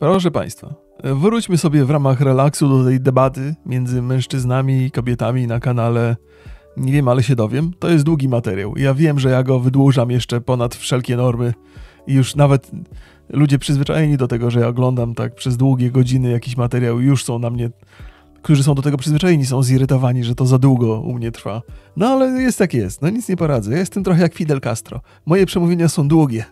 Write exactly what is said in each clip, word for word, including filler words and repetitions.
Proszę Państwa, wróćmy sobie w ramach relaksu do tej debaty między mężczyznami i kobietami na kanale Nie wiem, ale się dowiem. To jest długi materiał. Ja wiem, że ja go wydłużam jeszcze ponad wszelkie normy i już nawet ludzie przyzwyczajeni do tego, że ja oglądam tak przez długie godziny jakiś materiał, już są na mnie, którzy są do tego przyzwyczajeni, są zirytowani, że to za długo u mnie trwa. No ale jest jak jest, no nic nie poradzę. Ja jestem trochę jak Fidel Castro. Moje przemówienia są długie.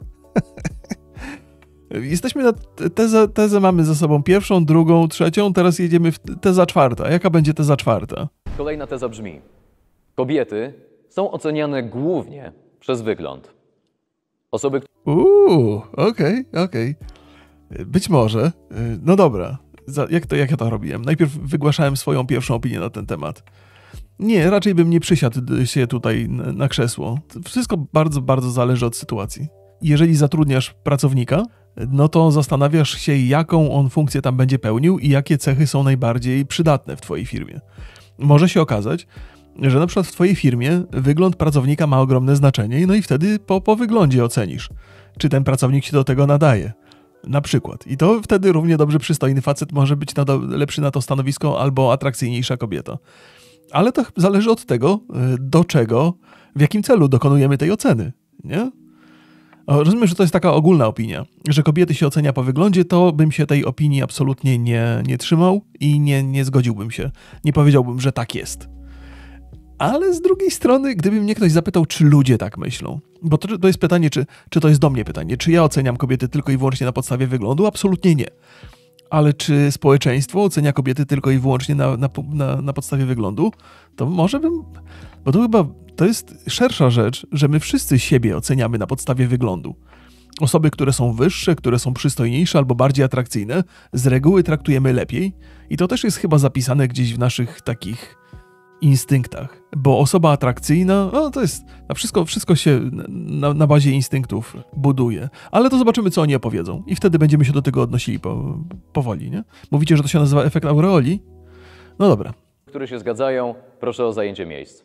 Jesteśmy na tezę, tezę mamy za sobą pierwszą, drugą, trzecią, teraz jedziemy w teza czwarta. Jaka będzie teza czwarta? Kolejna teza brzmi: kobiety są oceniane głównie przez wygląd. Osoby, Uuu, okej, okay, okej. Okay. Być może. No dobra. Jak, to, jak ja to robiłem? Najpierw wygłaszałem swoją pierwszą opinię na ten temat. Nie, raczej bym nie przysiadł się tutaj na, na krzesło. Wszystko bardzo, bardzo zależy od sytuacji. Jeżeli zatrudniasz pracownika, no to zastanawiasz się, jaką on funkcję tam będzie pełnił i jakie cechy są najbardziej przydatne w twojej firmie. Może się okazać, że na przykład w twojej firmie wygląd pracownika ma ogromne znaczenie, no i wtedy po, po wyglądzie ocenisz, czy ten pracownik się do tego nadaje. Na przykład. I to wtedy równie dobrze przystojny facet może być na do, lepszy na to stanowisko albo atrakcyjniejsza kobieta. Ale to zależy od tego, do czego, w jakim celu dokonujemy tej oceny, nie? Rozumiem, że to jest taka ogólna opinia, że kobiety się ocenia po wyglądzie, to bym się tej opinii absolutnie nie, nie trzymał i nie, nie zgodziłbym się. Nie powiedziałbym, że tak jest. Ale z drugiej strony, gdyby mnie ktoś zapytał, czy ludzie tak myślą, bo to, to jest pytanie, czy, czy to jest do mnie pytanie, czy ja oceniam kobiety tylko i wyłącznie na podstawie wyglądu? Absolutnie nie. Ale czy społeczeństwo ocenia kobiety tylko i wyłącznie na, na, na, na podstawie wyglądu? To może bym... Bo to chyba to jest szersza rzecz, że my wszyscy siebie oceniamy na podstawie wyglądu. Osoby, które są wyższe, które są przystojniejsze albo bardziej atrakcyjne, z reguły traktujemy lepiej i to też jest chyba zapisane gdzieś w naszych takich instynktach, bo osoba atrakcyjna, no to jest, na wszystko, wszystko się na, na bazie instynktów buduje, ale to zobaczymy, co oni opowiedzą i wtedy będziemy się do tego odnosili po, powoli, nie? Mówicie, że to się nazywa efekt aureoli? No dobra. które się zgadzają, proszę o zajęcie miejsc.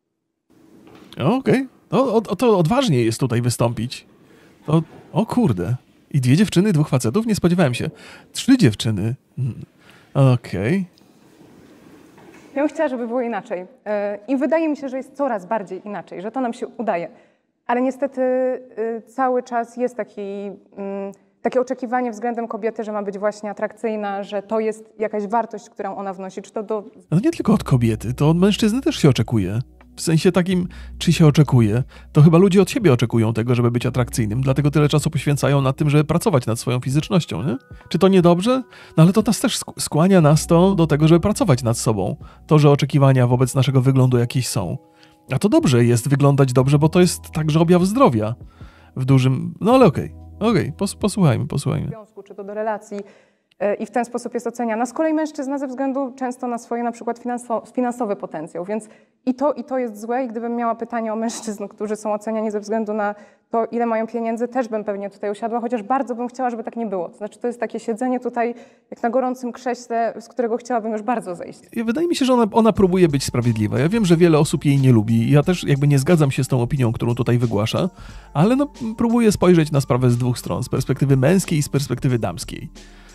Okej, okay. o, o, to odważnie jest tutaj wystąpić. O, o kurde. I dwie dziewczyny, dwóch facetów? Nie spodziewałem się. Trzy dziewczyny. Okej. Okay. Ja bym chciała, żeby było inaczej. I wydaje mi się, że jest coraz bardziej inaczej, że to nam się udaje. Ale niestety cały czas jest taki, takie oczekiwanie względem kobiety, że ma być właśnie atrakcyjna, że to jest jakaś wartość, którą ona wnosi. Czy to do... No nie tylko od kobiety, to od mężczyzny też się oczekuje. W sensie takim, czy się oczekuje, to chyba ludzie od siebie oczekują tego, żeby być atrakcyjnym, dlatego tyle czasu poświęcają na tym, żeby pracować nad swoją fizycznością, nie? Czy to niedobrze? No ale to nas też skłania nas to do tego, żeby pracować nad sobą. To, że oczekiwania wobec naszego wyglądu jakieś są. A to dobrze jest wyglądać dobrze, bo to jest także objaw zdrowia w dużym... No ale okej, okay, okej, okay. Pos, posłuchajmy, posłuchajmy. Związku, czy to do relacji i w ten sposób jest oceniana. Z kolei mężczyzna ze względu często na swoje na przykład finanso, finansowy potencjał, więc i to, i to jest złe i gdybym miała pytanie o mężczyzn, którzy są oceniani ze względu na to, ile mają pieniędzy, też bym pewnie tutaj usiadła, chociaż bardzo bym chciała, żeby tak nie było. To znaczy to jest takie siedzenie tutaj jak na gorącym krześle, z którego chciałabym już bardzo zejść. Wydaje mi się, że ona, ona próbuje być sprawiedliwa. Ja wiem, że wiele osób jej nie lubi. Ja też jakby nie zgadzam się z tą opinią, którą tutaj wygłasza, ale no, próbuję spojrzeć na sprawę z dwóch stron, z perspektywy męskiej i z perspektywy damskiej.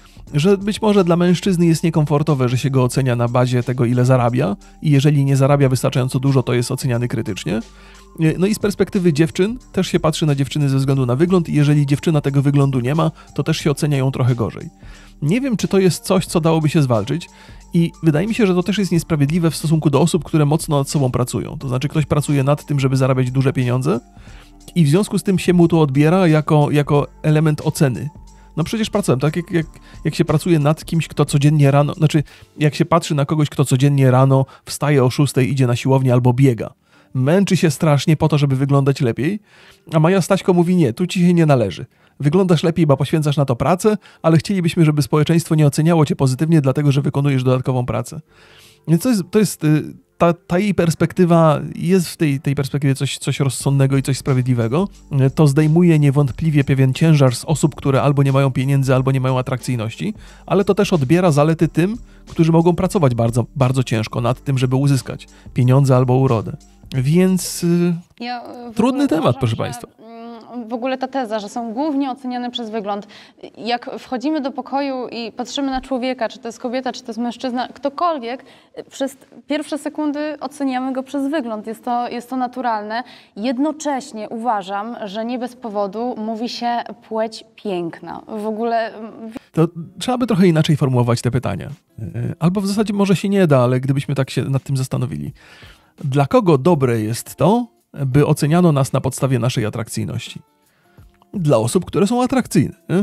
Że być może dla mężczyzny jest niekomfortowe, że się go ocenia na bazie tego, ile zarabia i jeżeli nie zarabia wystarczająco dużo, to jest oceniany krytycznie. No i z perspektywy dziewczyn też się patrzy na dziewczyny ze względu na wygląd i jeżeli dziewczyna tego wyglądu nie ma, to też się ocenia ją trochę gorzej. Nie wiem, czy to jest coś, co dałoby się zwalczyć i wydaje mi się, że to też jest niesprawiedliwe w stosunku do osób, które mocno nad sobą pracują. To znaczy ktoś pracuje nad tym, żeby zarabiać duże pieniądze i w związku z tym się mu to odbiera jako, jako element oceny. No przecież pracowałem, tak jak, jak, jak się pracuje nad kimś, kto codziennie rano, znaczy jak się patrzy na kogoś, kto codziennie rano wstaje o szóstej, idzie na siłownię albo biega. Męczy się strasznie po to, żeby wyglądać lepiej, a Maja Staśko mówi nie, tu ci się nie należy. Wyglądasz lepiej, bo poświęcasz na to pracę, ale chcielibyśmy, żeby społeczeństwo nie oceniało cię pozytywnie, dlatego że wykonujesz dodatkową pracę. Więc to jest, to jest ta, ta jej perspektywa, jest w tej, tej perspektywie coś, coś rozsądnego i coś sprawiedliwego. To zdejmuje niewątpliwie pewien ciężar z osób, które albo nie mają pieniędzy, albo nie mają atrakcyjności, ale to też odbiera zalety tym, którzy mogą pracować bardzo, bardzo ciężko nad tym, żeby uzyskać pieniądze albo urodę. Więc y, Ja w trudny ogóle temat, uważam, proszę że, państwa. mm, W ogóle ta teza, że są głównie oceniane przez wygląd. Jak wchodzimy do pokoju i patrzymy na człowieka, czy to jest kobieta, czy to jest mężczyzna, ktokolwiek, przez pierwsze sekundy oceniamy go przez wygląd. Jest to, jest to naturalne. Jednocześnie uważam, że nie bez powodu mówi się płeć piękna. W ogóle To trzeba by trochę inaczej formułować te pytania. Y, Albo w zasadzie może się nie da, ale gdybyśmy tak się nad tym zastanowili. Dla kogo dobre jest to, by oceniano nas na podstawie naszej atrakcyjności? Dla osób, które są atrakcyjne. Nie?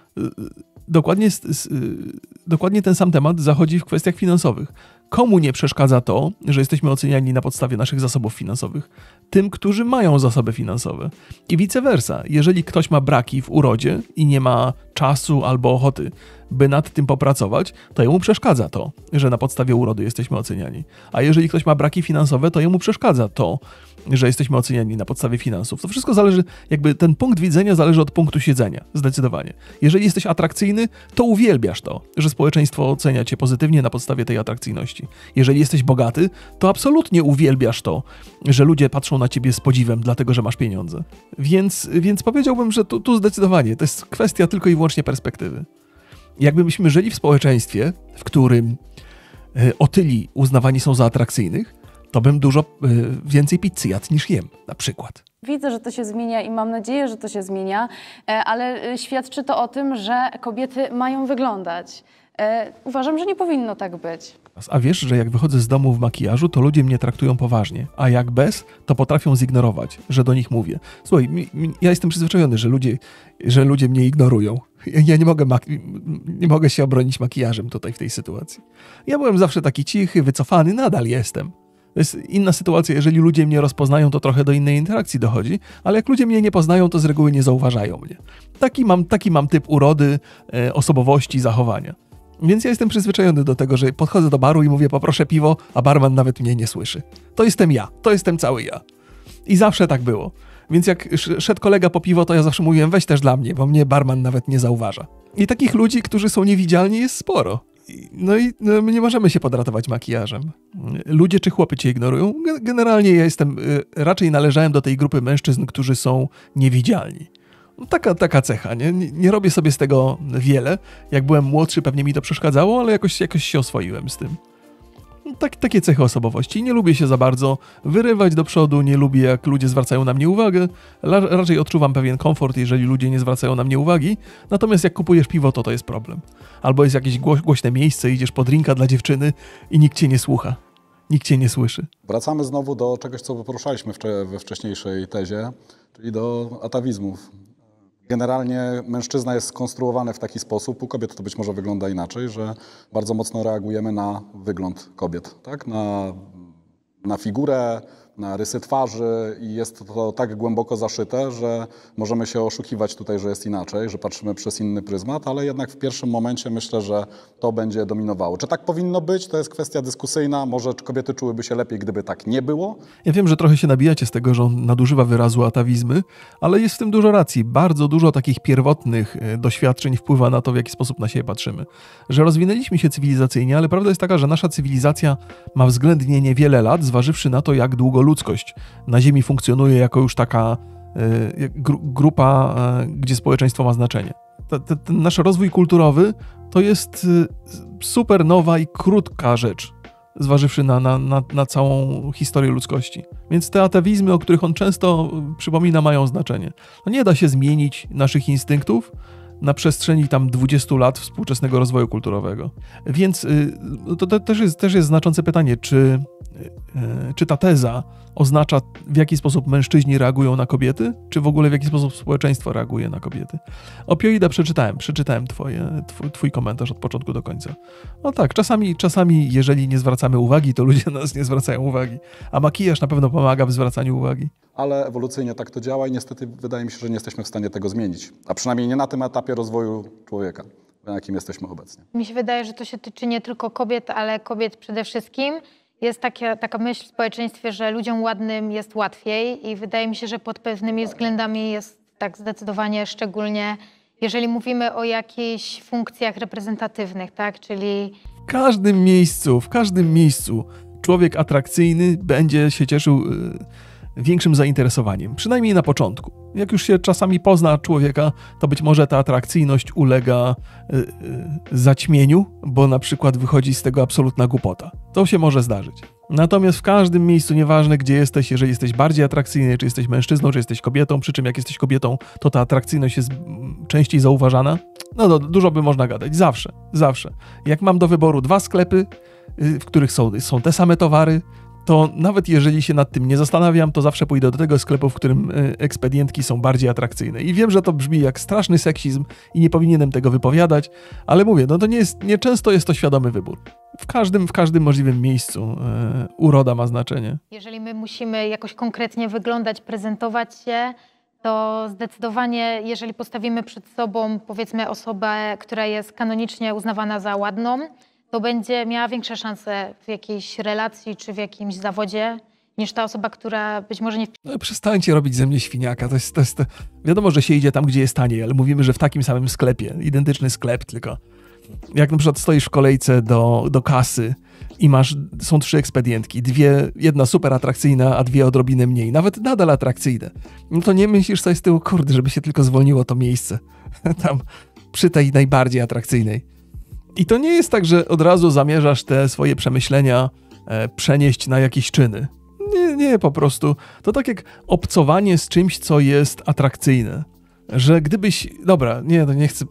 Dokładnie, s- s- dokładnie ten sam temat zachodzi w kwestiach finansowych. Komu nie przeszkadza to, że jesteśmy oceniani na podstawie naszych zasobów finansowych? Tym, którzy mają zasoby finansowe. I vice versa. Jeżeli ktoś ma braki w urodzie i nie ma czasu albo ochoty, by nad tym popracować, to jemu przeszkadza to, że na podstawie urody jesteśmy oceniani. A jeżeli ktoś ma braki finansowe, to jemu przeszkadza to, że jesteśmy oceniani na podstawie finansów. To wszystko zależy, jakby ten punkt widzenia zależy od punktu siedzenia, zdecydowanie. Jeżeli jesteś atrakcyjny, to uwielbiasz to, że społeczeństwo ocenia cię pozytywnie na podstawie tej atrakcyjności. Jeżeli jesteś bogaty, to absolutnie uwielbiasz to, że ludzie patrzą na ciebie z podziwem, dlatego że masz pieniądze. Więc, więc powiedziałbym, że tu, tu zdecydowanie to jest kwestia tylko i wyłącznie perspektywy. Jakbyśmy żyli w społeczeństwie, w którym y, otyli uznawani są za atrakcyjnych, to bym dużo y, więcej pizzy jadł niż jem, na przykład. widzę, że to się zmienia i mam nadzieję, że to się zmienia, e, ale e, świadczy to o tym, że kobiety mają wyglądać. E, Uważam, że nie powinno tak być. A wiesz, że jak wychodzę z domu w makijażu, to ludzie mnie traktują poważnie, a jak bez, to potrafią zignorować, że do nich mówię. Słuchaj, mi, mi, ja jestem przyzwyczajony, że ludzie, że ludzie mnie ignorują. Ja, ja nie mogę mak- nie mogę się obronić makijażem tutaj w tej sytuacji. Ja byłem zawsze taki cichy, wycofany, nadal jestem. To jest inna sytuacja, jeżeli ludzie mnie rozpoznają, to trochę do innej interakcji dochodzi, ale jak ludzie mnie nie poznają, to z reguły nie zauważają mnie. Taki mam, taki mam typ urody, e, osobowości, zachowania. Więc ja jestem przyzwyczajony do tego, że podchodzę do baru i mówię poproszę piwo, a barman nawet mnie nie słyszy. To jestem ja, to jestem cały ja. I zawsze tak było. Więc jak sz- szedł kolega po piwo, to ja zawsze mówiłem weź też dla mnie, bo mnie barman nawet nie zauważa. I takich ludzi, którzy są niewidzialni, jest sporo. I- No i no, my nie możemy się podratować makijażem. Ludzie czy chłopy cię ignorują? Ge- Generalnie ja jestem, y, raczej należałem do tej grupy mężczyzn, którzy są niewidzialni. No, Taka, taka cecha, nie? Nie, nie robię sobie z tego wiele. Jak byłem młodszy, pewnie mi to przeszkadzało, ale jakoś, jakoś się oswoiłem z tym. No, Tak, takie cechy osobowości. Nie lubię się za bardzo wyrywać do przodu, nie lubię jak ludzie zwracają na mnie uwagę. La, raczej odczuwam pewien komfort, jeżeli ludzie nie zwracają na mnie uwagi. Natomiast jak kupujesz piwo, to to jest problem. Albo jest jakieś gło, głośne miejsce, idziesz po drinka dla dziewczyny i nikt cię nie słucha. Nikt cię nie słyszy. Wracamy znowu do czegoś, co poruszaliśmy wcze- we wcześniejszej tezie, czyli do atawizmów. Generalnie mężczyzna jest skonstruowany w taki sposób, u kobiet to być może wygląda inaczej, że bardzo mocno reagujemy na wygląd kobiet, tak? na, na figurę, na rysy twarzy i jest to tak głęboko zaszyte, że możemy się oszukiwać tutaj, że jest inaczej, że patrzymy przez inny pryzmat, ale jednak w pierwszym momencie myślę, że to będzie dominowało. Czy tak powinno być? To jest kwestia dyskusyjna. Może kobiety czułyby się lepiej, gdyby tak nie było? Ja wiem, że trochę się nabijacie z tego, że on nadużywa wyrazu atawizmy, ale jest w tym dużo racji. Bardzo dużo takich pierwotnych e, doświadczeń wpływa na to, w jaki sposób na siebie patrzymy. Że rozwinęliśmy się cywilizacyjnie, ale prawda jest taka, że nasza cywilizacja ma względnie niewiele lat, zważywszy na to, jak długo ludzkość na Ziemi funkcjonuje jako już taka e, jak gru, grupa, e, gdzie społeczeństwo ma znaczenie. Ta, ta, ten nasz rozwój kulturowy to jest e, super nowa i krótka rzecz, zważywszy na, na, na, na całą historię ludzkości. Więc te atawizmy, o których on często przypomina, mają znaczenie. No nie da się zmienić naszych instynktów na przestrzeni tam dwudziestu lat współczesnego rozwoju kulturowego. Więc y, to, to też, jest, też jest znaczące pytanie, czy, y, czy ta teza oznacza, w jaki sposób mężczyźni reagują na kobiety, czy w ogóle w jaki sposób społeczeństwo reaguje na kobiety. Opioida przeczytałem, przeczytałem twoje, twój, twój komentarz od początku do końca. No tak, czasami, czasami jeżeli nie zwracamy uwagi, to ludzie na nas nie zwracają uwagi, a makijaż na pewno pomaga w zwracaniu uwagi. Ale ewolucyjnie tak to działa i niestety wydaje mi się, że nie jesteśmy w stanie tego zmienić. A przynajmniej nie na tym etapie rozwoju człowieka, na jakim jesteśmy obecnie. Mi się wydaje, że to się tyczy nie tylko kobiet, ale kobiet przede wszystkim. Jest taka, taka myśl w społeczeństwie, że ludziom ładnym jest łatwiej i wydaje mi się, że pod pewnymi względami jest tak zdecydowanie, szczególnie jeżeli mówimy o jakichś funkcjach reprezentatywnych, tak, czyli W każdym miejscu, w każdym miejscu człowiek atrakcyjny będzie się cieszył większym zainteresowaniem, przynajmniej na początku. Jak już się czasami pozna człowieka, to być może ta atrakcyjność ulega y, y, zaćmieniu, bo na przykład wychodzi z tego absolutna głupota. To się może zdarzyć. Natomiast w każdym miejscu, nieważne gdzie jesteś, jeżeli jesteś bardziej atrakcyjny, czy jesteś mężczyzną, czy jesteś kobietą, przy czym jak jesteś kobietą, to ta atrakcyjność jest częściej zauważana, no, no dużo by można gadać. Zawsze, zawsze. Jak mam do wyboru dwa sklepy, y, w których są, są te same towary, to nawet jeżeli się nad tym nie zastanawiam, to zawsze pójdę do tego sklepu, w którym ekspedientki są bardziej atrakcyjne. I wiem, że to brzmi jak straszny seksizm i nie powinienem tego wypowiadać, ale mówię, no to nie jest, nie często jest to świadomy wybór. W każdym, w każdym możliwym miejscu e, uroda ma znaczenie. Jeżeli my musimy jakoś konkretnie wyglądać, prezentować się, to zdecydowanie, jeżeli postawimy przed sobą, powiedzmy, osobę, która jest kanonicznie uznawana za ładną, to będzie miała większe szanse w jakiejś relacji czy w jakimś zawodzie niż ta osoba, która być może nie... No, przestańcie robić ze mnie świniaka. To jest, to jest, wiadomo, że się idzie tam, gdzie jest taniej, ale mówimy, że w takim samym sklepie. Identyczny sklep, tylko jak na przykład stoisz w kolejce do, do kasy i masz, są trzy ekspedientki, dwie, jedna super atrakcyjna, a dwie odrobinę mniej, nawet nadal atrakcyjne. No to nie myślisz sobie z tyłu, kurde, żeby się tylko zwolniło to miejsce tam przy tej najbardziej atrakcyjnej. I to nie jest tak, że od razu zamierzasz te swoje przemyślenia e, przenieść na jakieś czyny. Nie, nie, po prostu. To tak jak obcowanie z czymś, co jest atrakcyjne. Że gdybyś... Dobra, nie, to nie chcę...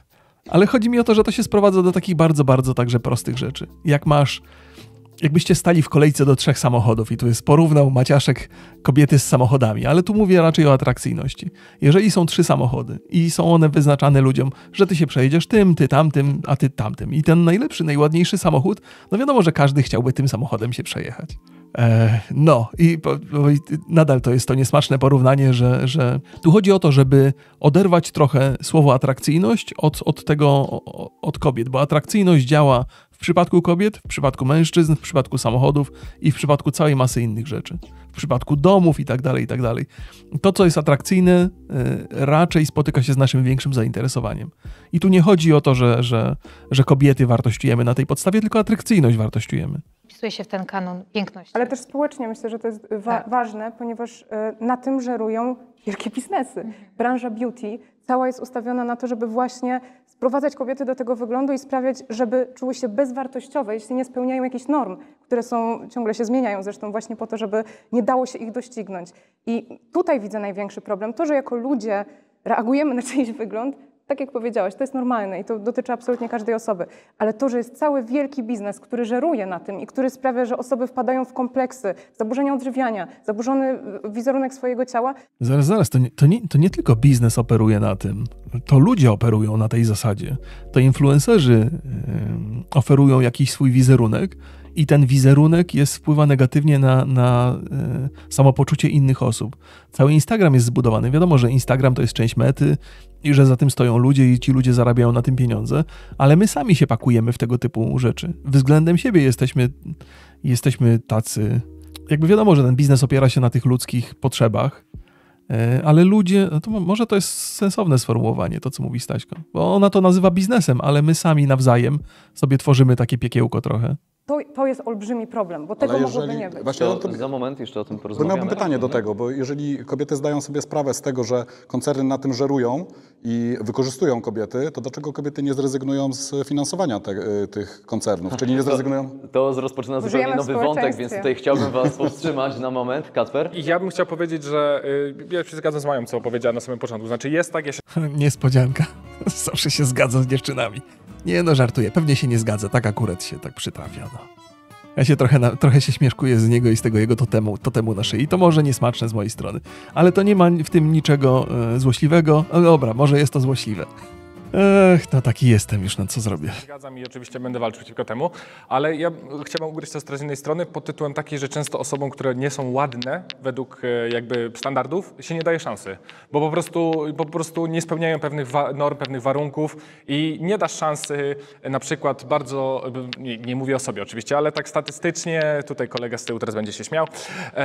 Ale chodzi mi o to, że to się sprowadza do takich bardzo, bardzo także prostych rzeczy. Jak masz... Jakbyście stali w kolejce do trzech samochodów i tu jest porównał Maciaszek kobiety z samochodami, ale tu mówię raczej o atrakcyjności. Jeżeli są trzy samochody i są one wyznaczane ludziom, że ty się przejedziesz tym, ty tamtym, a ty tamtym i ten najlepszy, najładniejszy samochód, no wiadomo, że każdy chciałby tym samochodem się przejechać. E, no i, po, i nadal to jest to niesmaczne porównanie, że, że tu chodzi o to, żeby oderwać trochę słowo atrakcyjność od, od tego, od kobiet, bo atrakcyjność działa w przypadku kobiet, w przypadku mężczyzn, w przypadku samochodów i w przypadku całej masy innych rzeczy. W przypadku domów i tak dalej, i tak dalej. To, co jest atrakcyjne, y, raczej spotyka się z naszym większym zainteresowaniem. I tu nie chodzi o to, że, że, że kobiety wartościujemy na tej podstawie, tylko atrakcyjność wartościujemy. Wpisuje się w ten kanon piękności. Ale też społecznie myślę, że to jest wa- Tak. ważne, ponieważ y, na tym żerują wielkie biznesy. Branża beauty cała jest ustawiona na to, żeby właśnie sprowadzać kobiety do tego wyglądu i sprawiać, żeby czuły się bezwartościowe, jeśli nie spełniają jakichś norm, które są, ciągle się zmieniają zresztą właśnie po to, żeby nie dało się ich doścignąć. I tutaj widzę największy problem. To, że jako ludzie reagujemy na czyjś wygląd, tak jak powiedziałaś, to jest normalne i to dotyczy absolutnie każdej osoby, ale to, że jest cały wielki biznes, który żeruje na tym i który sprawia, że osoby wpadają w kompleksy, zaburzenia odżywiania, zaburzony wizerunek swojego ciała. Zaraz, zaraz, to nie, to, nie, to nie tylko biznes operuje na tym, to ludzie operują na tej zasadzie. To influencerzy yy, oferują jakiś swój wizerunek i ten wizerunek jest, wpływa negatywnie na, na y, samopoczucie innych osób. Cały Instagram jest zbudowany. Wiadomo, że Instagram to jest część mety i że za tym stoją ludzie i ci ludzie zarabiają na tym pieniądze, ale my sami się pakujemy w tego typu rzeczy. Względem siebie jesteśmy, jesteśmy tacy... Jakby wiadomo, że ten biznes opiera się na tych ludzkich potrzebach, y, ale ludzie... No to może to jest sensowne sformułowanie, to co mówi Staśko, bo ona to nazywa biznesem, ale my sami nawzajem sobie tworzymy takie piekiełko trochę. To, to jest olbrzymi problem, bo tego jeżeli- mogłoby nie być. właśnie- To, no to- za moment jeszcze o tym To porozmawiamy. miałbym pytanie do Mhm. tego, bo jeżeli kobiety zdają sobie sprawę z tego, że koncerny na tym żerują i wykorzystują kobiety, to dlaczego kobiety nie zrezygnują z finansowania te, y, tych koncernów? Czyli nie zrezygnują... To rozpoczyna Bo zupełnie żyjemy w nowy wątek, więc społeczeństwie. tutaj chciałbym was powstrzymać na moment. Kacper? I ja bym chciał powiedzieć, że y, ja się zgadzam z Mają, co powiedziała na samym początku. Znaczy jest tak, ja się Niespodzianka. Zawsze się zgadzam z dziewczynami. Nie no, żartuję. Pewnie się nie zgadza. Tak akurat się tak przytrafia, no. Ja się trochę, na, trochę się śmieszkuję z niego i z tego jego totemu, totemu na szyi. To może niesmaczne z mojej strony, ale to nie ma w tym niczego e, złośliwego. No dobra, może jest to złośliwe. Ech, no taki jestem już, no co zrobię. zgadzam i oczywiście będę walczył przeciwko temu, ale ja chciałbym ugryźć to z innej strony pod tytułem takiej, że często osobom, które nie są ładne według e, jakby standardów, się nie daje szansy, bo po prostu, po prostu nie spełniają pewnych wa- norm, pewnych warunków i nie dasz szansy e, na przykład bardzo, e, nie, nie mówię o sobie oczywiście, ale tak statystycznie, tutaj kolega z tyłu teraz będzie się śmiał,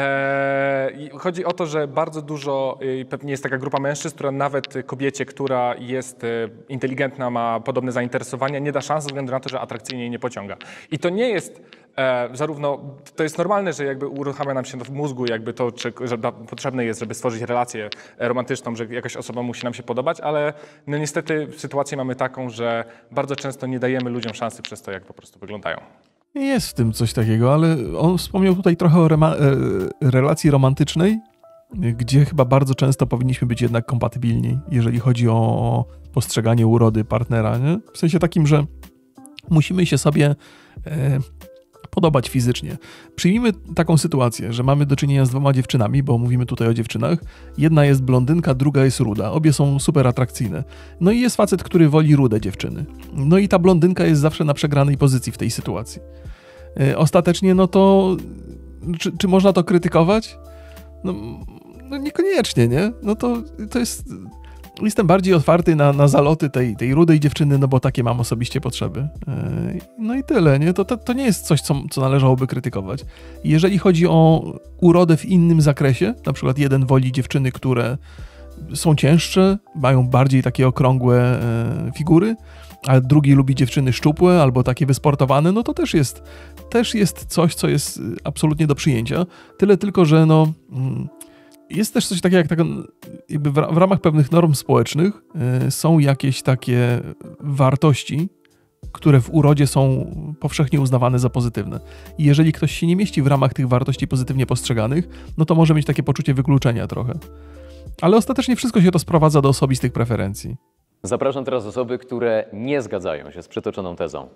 e, i chodzi o to, że bardzo dużo, e, pewnie jest taka grupa mężczyzn, która nawet kobiecie, która jest e, inteligentna, ma podobne zainteresowania, nie da szans ze względu na to, że atrakcyjnie jej nie pociąga. I to nie jest E, zarówno to jest normalne, że jakby uruchamia nam się w mózgu jakby to, czy, że da, potrzebne jest, żeby stworzyć relację romantyczną, że jakaś osoba musi nam się podobać, ale no niestety sytuację mamy taką, że bardzo często nie dajemy ludziom szansy przez to, jak po prostu wyglądają. Jest w tym coś takiego, ale on wspomniał tutaj trochę o rema- e, relacji romantycznej, gdzie chyba bardzo często powinniśmy być jednak kompatybilni, jeżeli chodzi o postrzeganie urody partnera, nie? W sensie takim, że musimy się sobie e, podobać fizycznie. Przyjmijmy taką sytuację, że mamy do czynienia z dwoma dziewczynami, bo mówimy tutaj o dziewczynach. Jedna jest blondynka, druga jest ruda. Obie są super atrakcyjne. No i jest facet, który woli rude dziewczyny. No i ta blondynka jest zawsze na przegranej pozycji w tej sytuacji. E, ostatecznie, no to czy, czy można to krytykować? No, no niekoniecznie, nie? No to, to jest... Jestem bardziej otwarty na, na zaloty tej, tej rudej dziewczyny, no bo takie mam osobiście potrzeby. No i tyle, nie? To, to, to nie jest coś, co, co należałoby krytykować. Jeżeli chodzi o urodę w innym zakresie, na przykład jeden woli dziewczyny, które są cięższe, mają bardziej takie okrągłe e, figury, a drugi lubi dziewczyny szczupłe albo takie wysportowane, no to też jest, też jest coś, co jest absolutnie do przyjęcia. Tyle tylko, że no... Mm, jest też coś takiego, jak tak, jakby w ramach pewnych norm społecznych y, są jakieś takie wartości, które w urodzie są powszechnie uznawane za pozytywne. I jeżeli ktoś się nie mieści w ramach tych wartości pozytywnie postrzeganych, no to może mieć takie poczucie wykluczenia trochę. Ale ostatecznie wszystko się to sprowadza do osobistych preferencji. Zapraszam teraz osoby, które nie zgadzają się z przytoczoną tezą.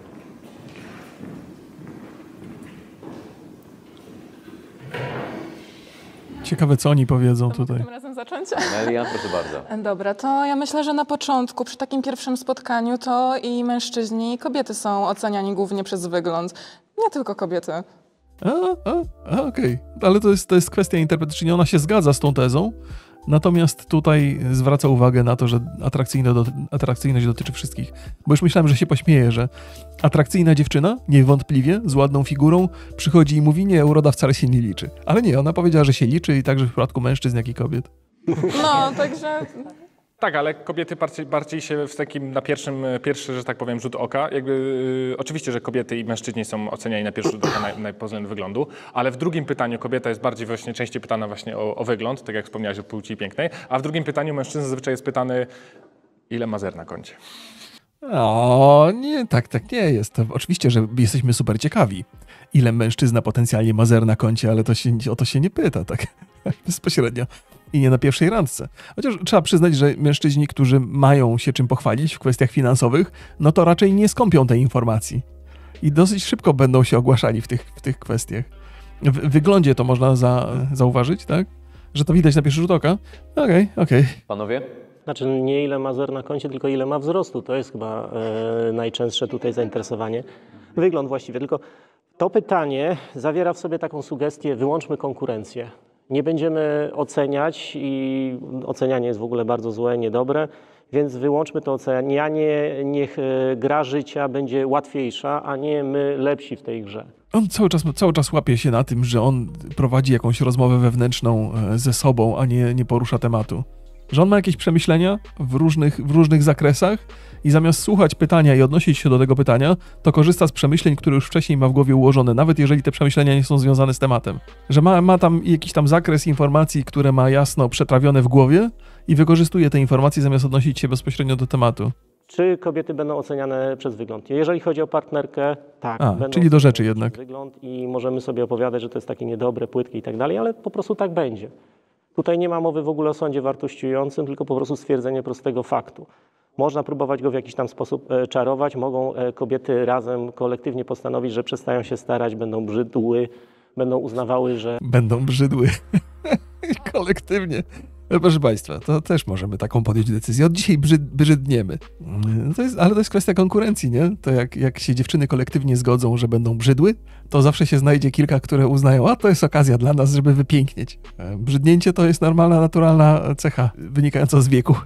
Ciekawe, co oni powiedzą To mogę tutaj. tym razem zacząć? Melia, proszę bardzo. Dobra, to ja myślę, że na początku, przy takim pierwszym spotkaniu, to i mężczyźni, i kobiety są oceniani głównie przez wygląd. Nie tylko kobiety. A, a, a okej. Ale to jest, to jest kwestia interpretacyjna. Ona się zgadza z tą tezą, natomiast tutaj zwraca uwagę na to, że atrakcyjne do, atrakcyjność dotyczy wszystkich. Bo już myślałem, że się pośmieje, że atrakcyjna dziewczyna, niewątpliwie, z ładną figurą, przychodzi i mówi, nie, uroda wcale się nie liczy. Ale nie, ona powiedziała, że się liczy i także w przypadku mężczyzn, jak i kobiet. No, także Tak, ale kobiety bardziej, bardziej się w takim na pierwszym, pierwszy, że tak powiem, rzut oka. Jakby, yy, oczywiście, że kobiety i mężczyźni są oceniani na pierwszy rzut oka na, na pod względem wyglądu, ale w drugim pytaniu kobieta jest bardziej właśnie częściej pytana właśnie o, o wygląd, tak jak wspomniałeś o płci pięknej, a w drugim pytaniu mężczyzna zazwyczaj jest pytany, ile ma zer na koncie. O, nie, tak, tak nie jest. To oczywiście, że jesteśmy super ciekawi, ile mężczyzna potencjalnie ma zer na koncie, ale to się, o to się nie pyta, tak bezpośrednio. I nie na pierwszej randce. Chociaż trzeba przyznać, że mężczyźni, którzy mają się czym pochwalić w kwestiach finansowych, no to raczej nie skąpią tej informacji. I dosyć szybko będą się ogłaszali w tych, w tych kwestiach. W wyglądzie to można za, zauważyć, tak? Że to widać na pierwszy rzut oka. Okej, okay, okej. Okay. Panowie? Znaczy nie ile ma zer na koncie, tylko ile ma wzrostu. To jest chyba e, najczęstsze tutaj zainteresowanie. Wygląd właściwie. Tylko to pytanie zawiera w sobie taką sugestię, wyłączmy konkurencję. Nie będziemy oceniać i ocenianie jest w ogóle bardzo złe, niedobre, więc wyłączmy to ocenianie. Niech gra życia będzie łatwiejsza, a nie my lepsi w tej grze. On cały czas, cały czas łapie się na tym, że on prowadzi jakąś rozmowę wewnętrzną ze sobą, a nie, nie porusza tematu. Że on ma jakieś przemyślenia w różnych, w różnych zakresach i zamiast słuchać pytania i odnosić się do tego pytania, to korzysta z przemyśleń, które już wcześniej ma w głowie ułożone, nawet jeżeli te przemyślenia nie są związane z tematem. Że ma, ma tam jakiś tam zakres informacji, które ma jasno przetrawione w głowie i wykorzystuje te informacje zamiast odnosić się bezpośrednio do tematu. Czy kobiety będą oceniane przez wygląd? Jeżeli chodzi o partnerkę, tak. A, będą czyli do rzeczy oceniane jednak. przez wygląd i możemy sobie opowiadać, że to jest takie niedobre, płytkie i tak dalej, ale po prostu tak będzie. Tutaj nie ma mowy w ogóle o sądzie wartościującym, tylko po prostu stwierdzenie prostego faktu. Można próbować go w jakiś tam sposób e, czarować, mogą e, kobiety razem, kolektywnie postanowić, że przestają się starać, będą brzydły, będą uznawały, że... Będą brzydły. Kolektywnie. Proszę Państwa, to też możemy taką podjąć decyzję. Od dzisiaj brzyd, brzydniemy. To jest, ale to jest kwestia konkurencji, nie? To jak, jak się dziewczyny kolektywnie zgodzą, że będą brzydły, to zawsze się znajdzie kilka, które uznają, a to jest okazja dla nas, żeby wypięknieć. Brzydnięcie to jest normalna, naturalna cecha wynikająca z wieku.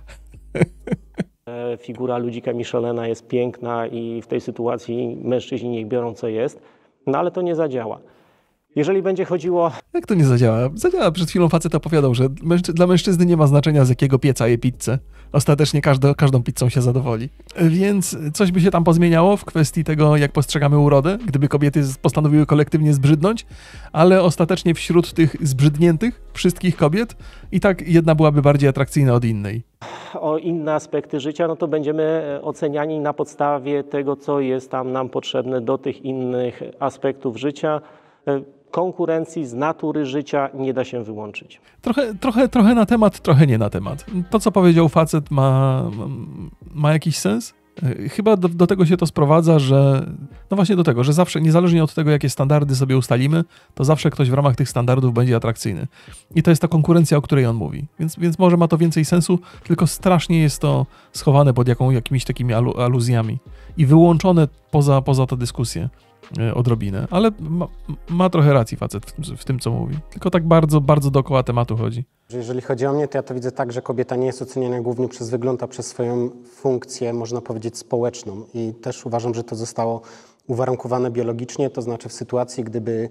Figura ludzika Michelena jest piękna i w tej sytuacji mężczyźni niech biorą co jest, no ale to nie zadziała. Jeżeli będzie chodziło... Jak to nie zadziała? Zadziała. Przed chwilą facet opowiadał, że mężczy- dla mężczyzny nie ma znaczenia, z jakiego pieca je pizzę. Ostatecznie każdy, każdą pizzą się zadowoli. Więc coś by się tam pozmieniało w kwestii tego, jak postrzegamy urodę, gdyby kobiety postanowiły kolektywnie zbrzydnąć, ale ostatecznie wśród tych zbrzydniętych wszystkich kobiet i tak jedna byłaby bardziej atrakcyjna od innej. O inne aspekty życia, no to będziemy oceniani na podstawie tego, co jest tam nam potrzebne do tych innych aspektów życia. Konkurencji z natury życia nie da się wyłączyć. Trochę, trochę, trochę na temat, trochę nie na temat. To, co powiedział facet, ma, ma jakiś sens? Chyba do, do tego się to sprowadza, że no właśnie do tego, że zawsze, niezależnie od tego, jakie standardy sobie ustalimy, to zawsze ktoś w ramach tych standardów będzie atrakcyjny. I to jest ta konkurencja, o której on mówi. Więc, więc może ma to więcej sensu, tylko strasznie jest to schowane pod jaką, jakimiś takimi alu, aluzjami i wyłączone poza, poza tę dyskusję odrobinę. Ale ma, ma trochę racji facet w, w tym, co mówi. Tylko tak bardzo, bardzo dookoła tematu chodzi. Jeżeli chodzi o mnie, to ja to widzę tak, że kobieta nie jest oceniana głównie przez wygląd, a przez swoją funkcję, można powiedzieć, społeczną. I też uważam, że to zostało uwarunkowane biologicznie, to znaczy w sytuacji, gdyby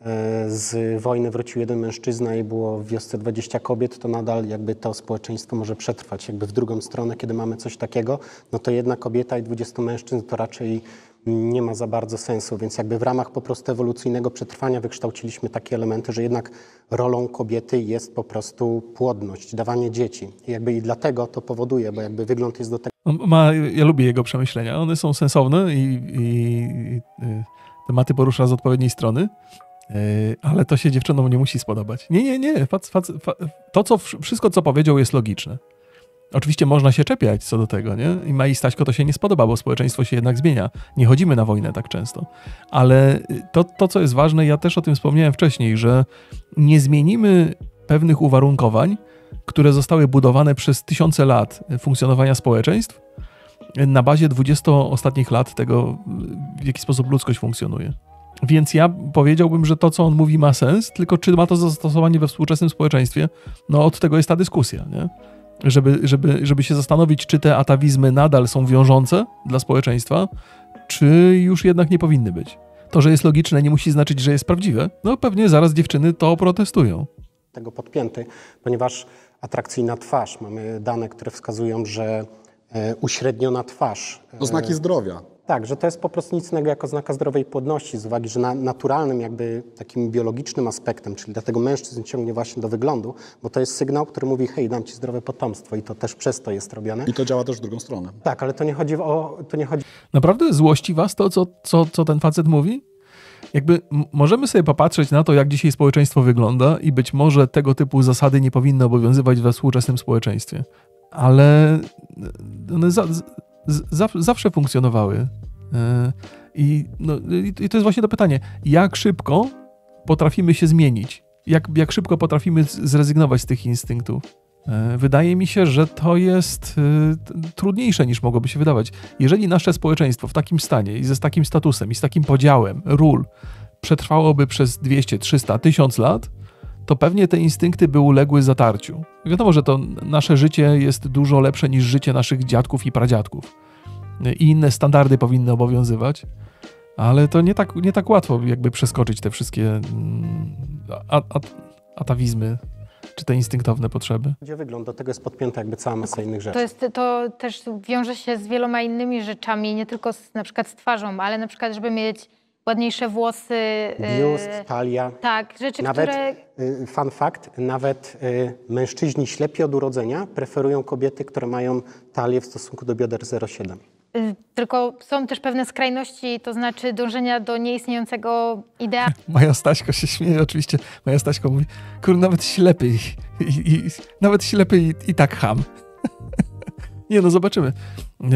z wojny wrócił jeden mężczyzna i było w wiosce dwadzieścia kobiet, to nadal jakby to społeczeństwo może przetrwać. Jakby w drugą stronę, kiedy mamy coś takiego, no to jedna kobieta i dwudziestu mężczyzn to raczej nie ma za bardzo sensu, więc jakby w ramach po prostu ewolucyjnego przetrwania wykształciliśmy takie elementy, że jednak rolą kobiety jest po prostu płodność, dawanie dzieci. I jakby i dlatego to powoduje, bo jakby wygląd jest do tego... Ma, ja lubię jego przemyślenia, one są sensowne i, i, i tematy porusza z odpowiedniej strony, ale to się dziewczynom nie musi spodobać. Nie, nie, nie, fac, fac, fac, to co, wszystko co powiedział jest logiczne. Oczywiście można się czepiać co do tego, nie? I Mai Staśko to się nie spodoba, bo społeczeństwo się jednak zmienia. Nie chodzimy na wojnę tak często. Ale to, to, co jest ważne, ja też o tym wspomniałem wcześniej, że nie zmienimy pewnych uwarunkowań, które zostały budowane przez tysiące lat funkcjonowania społeczeństw na bazie dwudziestu ostatnich lat tego, w jaki sposób ludzkość funkcjonuje. Więc ja powiedziałbym, że to, co on mówi, ma sens, tylko czy ma to zastosowanie we współczesnym społeczeństwie? No od tego jest ta dyskusja, nie? Żeby, żeby, żeby się zastanowić, czy te atawizmy nadal są wiążące dla społeczeństwa, czy już jednak nie powinny być. To, że jest logiczne, nie musi znaczyć, że jest prawdziwe. No pewnie zaraz dziewczyny to protestują. Tego podpięty, ponieważ atrakcyjna twarz. Mamy dane, które wskazują, że e, uśredniona twarz... E, Oznaki zdrowia. Tak, że to jest po prostu nic innego jak oznaka zdrowej płodności, z uwagi, że na, naturalnym jakby takim biologicznym aspektem, czyli dlatego mężczyzn ciągnie właśnie do wyglądu, bo to jest sygnał, który mówi, hej, dam ci zdrowe potomstwo i to też przez to jest robione. I to działa też w drugą stronę. Tak, ale to nie chodzi o... To nie chodzi... Naprawdę złości was to, co, co, co ten facet mówi? Jakby m- możemy sobie popatrzeć na to, jak dzisiaj społeczeństwo wygląda i być może tego typu zasady nie powinny obowiązywać we współczesnym społeczeństwie. Ale one za, za, zawsze funkcjonowały. I, no, I to jest właśnie to pytanie, jak szybko potrafimy się zmienić? Jak, jak szybko potrafimy zrezygnować z tych instynktów? Wydaje mi się, że to jest trudniejsze niż mogłoby się wydawać. Jeżeli nasze społeczeństwo w takim stanie i ze z takim statusem i z takim podziałem ról przetrwałoby przez dwieście, trzysta, tysiąc lat, to pewnie te instynkty by uległy zatarciu. Wiadomo, że to nasze życie jest dużo lepsze niż życie naszych dziadków i pradziadków. I inne standardy powinny obowiązywać, ale to nie tak, nie tak łatwo jakby przeskoczyć te wszystkie a, a, atawizmy czy te instynktowne potrzeby. Gdzie wygląd, do tego jest podpięta jakby cała masa innych rzeczy. To, jest, to też wiąże się z wieloma innymi rzeczami, nie tylko z, na przykład z twarzą, ale na przykład, żeby mieć ładniejsze włosy. Biust, talia. Tak, rzeczy, nawet, które... Fun fact, nawet mężczyźni ślepi od urodzenia preferują kobiety, które mają talię w stosunku do bioder zero przecinek siedem. Tylko są też pewne skrajności, to znaczy dążenia do nieistniejącego idea. Moja Staśko się śmieje oczywiście. Moja Staśko mówi, kur, nawet ślepy i, i, i nawet ślepy i, i tak cham. Nie no, zobaczymy. Yy,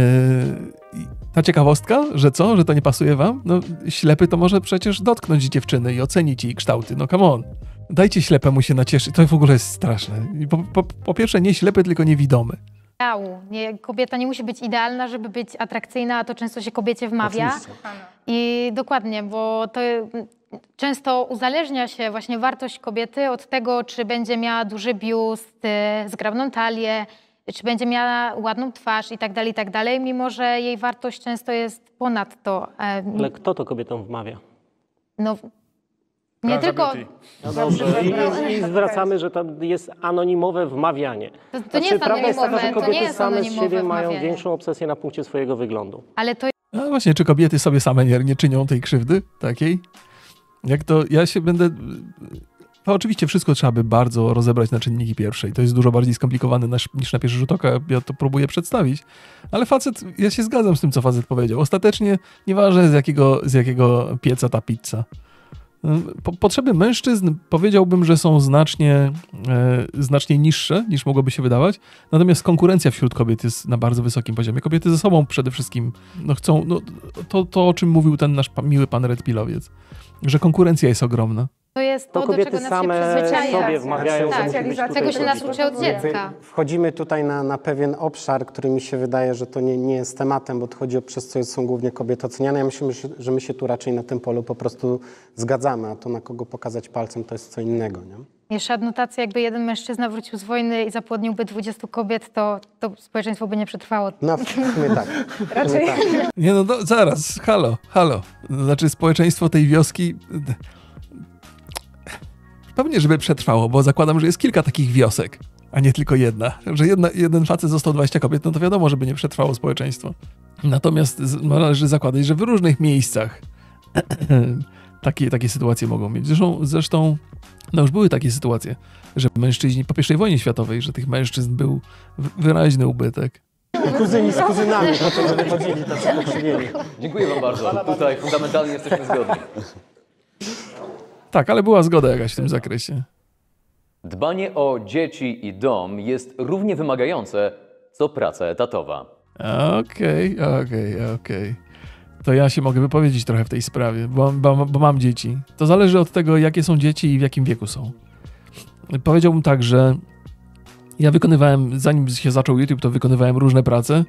ta ciekawostka, że co, że to nie pasuje wam? No ślepy to może przecież dotknąć dziewczyny i ocenić jej kształty. No come on. Dajcie ślepemu się nacieszyć. To w ogóle jest straszne. Po, po, po pierwsze nie ślepy, tylko niewidomy. Nie, kobieta nie musi być idealna, żeby być atrakcyjna, a to często się kobiecie wmawia. Oczywiście. I dokładnie, bo to często uzależnia się właśnie wartość kobiety od tego, czy będzie miała duży biust, zgrabną talię, czy będzie miała ładną twarz i tak dalej, i tak dalej, mimo że jej wartość często jest ponad to. Ale kto to kobietom wmawia? No, Nie Branża tylko... beauty. No dobrze, i, i zwracamy, że to jest anonimowe wmawianie. To, to nie jest prawda jest taka, że anonimowe, to kobiety nie jest same z anonimowe siebie mają wmawianie. większą obsesję na punkcie swojego wyglądu. Ale to A właśnie, czy kobiety sobie same nie, nie czynią tej krzywdy takiej? Jak to, ja się będę... No oczywiście wszystko trzeba by bardzo rozebrać na czynniki pierwsze i to jest dużo bardziej skomplikowane niż, niż na pierwszy rzut oka, ja to próbuję przedstawić. Ale facet, ja się zgadzam z tym, co facet powiedział. Ostatecznie nieważne z jakiego, z jakiego pieca ta pizza. Po, potrzeby mężczyzn powiedziałbym, że są znacznie, e, znacznie niższe niż mogłoby się wydawać, natomiast konkurencja wśród kobiet jest na bardzo wysokim poziomie. Kobiety ze sobą przede wszystkim no, chcą, no, to, to o czym mówił ten nasz pa, miły pan Red Pilowiec, że konkurencja jest ogromna. To jest To to, do kobiety czego nas się same przyzwyczaja. sobie wmawiają, Tak, że musi być tutaj tego się nas kobieta. uczy od dziecka. Wchodzimy tutaj na, na pewien obszar, który mi się wydaje, że to nie, nie jest tematem, bo to chodzi o przez co są głównie kobiety oceniane. Ja myślę, że, że my się tu raczej na tym polu po prostu zgadzamy, a to na kogo pokazać palcem to jest co innego. Nie? Jeszcze adnotacja, jakby jeden mężczyzna wrócił z wojny i zapłodniłby dwudziestu kobiet, to, to społeczeństwo by nie przetrwało. No w sumie tak. Raczej. Tak. Nie no, do, zaraz, halo, halo. Znaczy społeczeństwo tej wioski... Pewnie, żeby przetrwało, bo zakładam, że jest kilka takich wiosek, a nie tylko jedna. Że jedna, jeden facet został dwadzieścia kobiet, no to wiadomo, żeby nie przetrwało społeczeństwo. Natomiast należy zakładać, że w różnych miejscach takie, takie sytuacje mogą mieć. Zresztą, zresztą no już były takie sytuacje, że mężczyźni po pierwszej wojnie światowej, że tych mężczyzn był wyraźny ubytek. I kuzyni z kuzynami, po to, żeby chodzili tacy pokrzywieni. Dziękuję wam bardzo. Tutaj fundamentalnie jesteśmy zgodni. Tak, ale była zgoda jakaś w tym zakresie. Dbanie o dzieci i dom jest równie wymagające, co praca etatowa. Okej, okej, okej. To ja się mogę wypowiedzieć trochę w tej sprawie, bo, bo, bo mam dzieci. To zależy od tego, jakie są dzieci i w jakim wieku są. Powiedziałbym tak, że ja wykonywałem, zanim się zaczął YouTube, to wykonywałem różne prace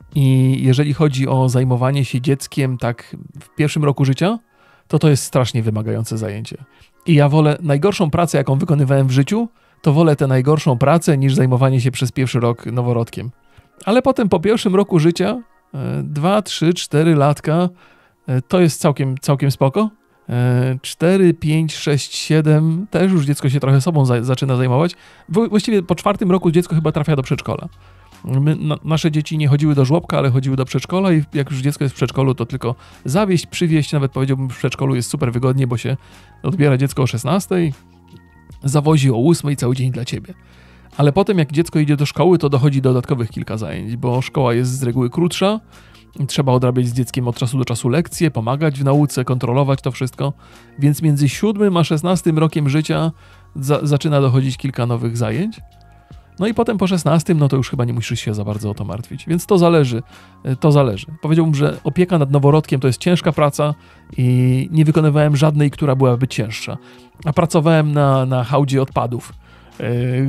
i jeżeli chodzi o zajmowanie się dzieckiem tak w pierwszym roku życia, to to jest strasznie wymagające zajęcie. I ja wolę najgorszą pracę, jaką wykonywałem w życiu, to wolę tę najgorszą pracę niż zajmowanie się przez pierwszy rok noworodkiem. Ale potem po pierwszym roku życia, dwa, trzy, cztery latka, to jest całkiem, całkiem spoko. cztery, pięć, sześć, siedem, też już dziecko się trochę sobą za, zaczyna zajmować. Właściwie po czwartym roku dziecko chyba trafia do przedszkola. My, na, nasze dzieci nie chodziły do żłobka, ale chodziły do przedszkola i jak już dziecko jest w przedszkolu, to tylko zawieźć, przywieźć, nawet powiedziałbym, w przedszkolu jest super wygodnie, bo się odbiera dziecko o szesnastej, zawozi o ósmej, cały dzień dla ciebie. Ale potem jak dziecko idzie do szkoły, to dochodzi dodatkowych kilka zajęć, bo szkoła jest z reguły krótsza, trzeba odrabiać z dzieckiem od czasu do czasu lekcje, pomagać w nauce, kontrolować to wszystko, więc między siódmym a szesnastym rokiem życia za, zaczyna dochodzić kilka nowych zajęć. No i potem po szesnastym, no to już chyba nie musisz się za bardzo o to martwić. Więc to zależy, to zależy. Powiedziałbym, że opieka nad noworodkiem to jest ciężka praca i nie wykonywałem żadnej, która byłaby cięższa. A pracowałem na, na hałdzie odpadów yy,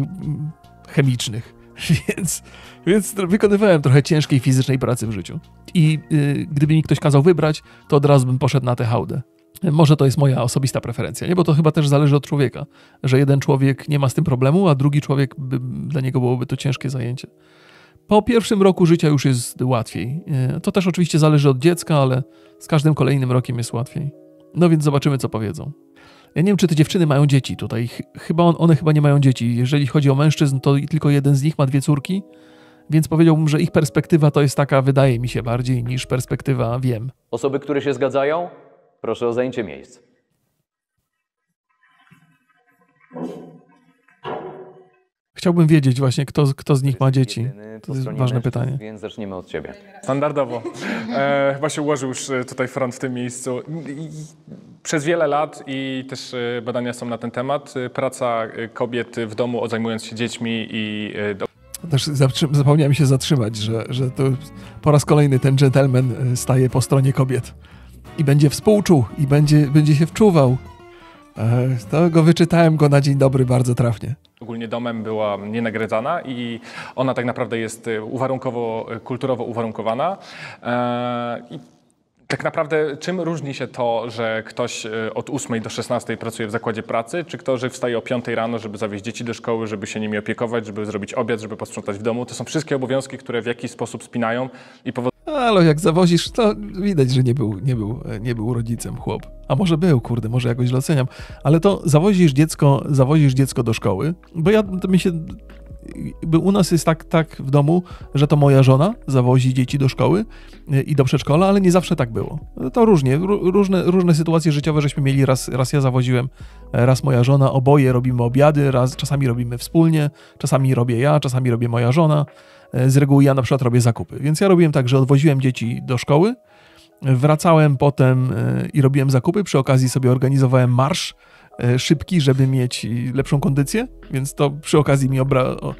chemicznych, więc, więc wykonywałem trochę ciężkiej fizycznej pracy w życiu. I yy, gdyby mi ktoś kazał wybrać, to od razu bym poszedł na tę hałdę. Może to jest moja osobista preferencja, nie? Bo to chyba też zależy od człowieka, że jeden człowiek nie ma z tym problemu, a drugi człowiek, by, dla niego byłoby to ciężkie zajęcie. Po pierwszym roku życia już jest łatwiej. To też oczywiście zależy od dziecka, ale z każdym kolejnym rokiem jest łatwiej. No więc zobaczymy, co powiedzą. Ja nie wiem, czy te dziewczyny mają dzieci tutaj. Chyba on, one chyba nie mają dzieci. Jeżeli chodzi o mężczyzn, to tylko jeden z nich ma dwie córki, więc powiedziałbym, że ich perspektywa to jest taka, wydaje mi się, bardziej niż perspektywa wiem. Osoby, które się zgadzają, proszę o zajęcie miejsc. Chciałbym wiedzieć właśnie, kto, kto z nich ma dzieci. To jest ważne pytanie. Więc zaczniemy od ciebie. Standardowo. E, chyba się ułożył już tutaj front w tym miejscu. I przez wiele lat i też badania są na ten temat. Praca kobiet w domu, zajmując się dziećmi i... Też zapomniałem się zatrzymać, że, że to po raz kolejny ten dżentelmen staje po stronie kobiet. I będzie współczuł, i będzie, będzie się wczuwał. E, to go wyczytałem go na dzień dobry bardzo trafnie. Ogólnie domem była nienagradzana i ona tak naprawdę jest uwarunkowo, kulturowo uwarunkowana. E, i tak naprawdę czym różni się to, że ktoś od ósmej do szesnastej pracuje w zakładzie pracy, czy ktoś wstaje o piątej rano, żeby zawieźć dzieci do szkoły, żeby się nimi opiekować, żeby zrobić obiad, żeby posprzątać w domu? To są wszystkie obowiązki, które w jakiś sposób spinają i powodują... Ale jak zawozisz, to widać, że nie był, nie był, nie był rodzicem chłop. A może był, kurde, może jakoś źle oceniam. Ale to zawozisz dziecko, zawozisz dziecko do szkoły, bo ja, to mi się... Jakby u nas jest tak, tak w domu, że to moja żona zawozi dzieci do szkoły i do przedszkola, ale nie zawsze tak było. To różnie, różne, różne sytuacje życiowe żeśmy mieli, raz, raz ja zawoziłem, raz moja żona, oboje robimy obiady, raz czasami robimy wspólnie, czasami robię ja, czasami robię moja żona, z reguły ja na przykład robię zakupy, więc ja robiłem tak, że odwoziłem dzieci do szkoły, wracałem potem i robiłem zakupy, przy okazji sobie organizowałem marsz szybki, żeby mieć lepszą kondycję, więc to przy okazji mi obra... o,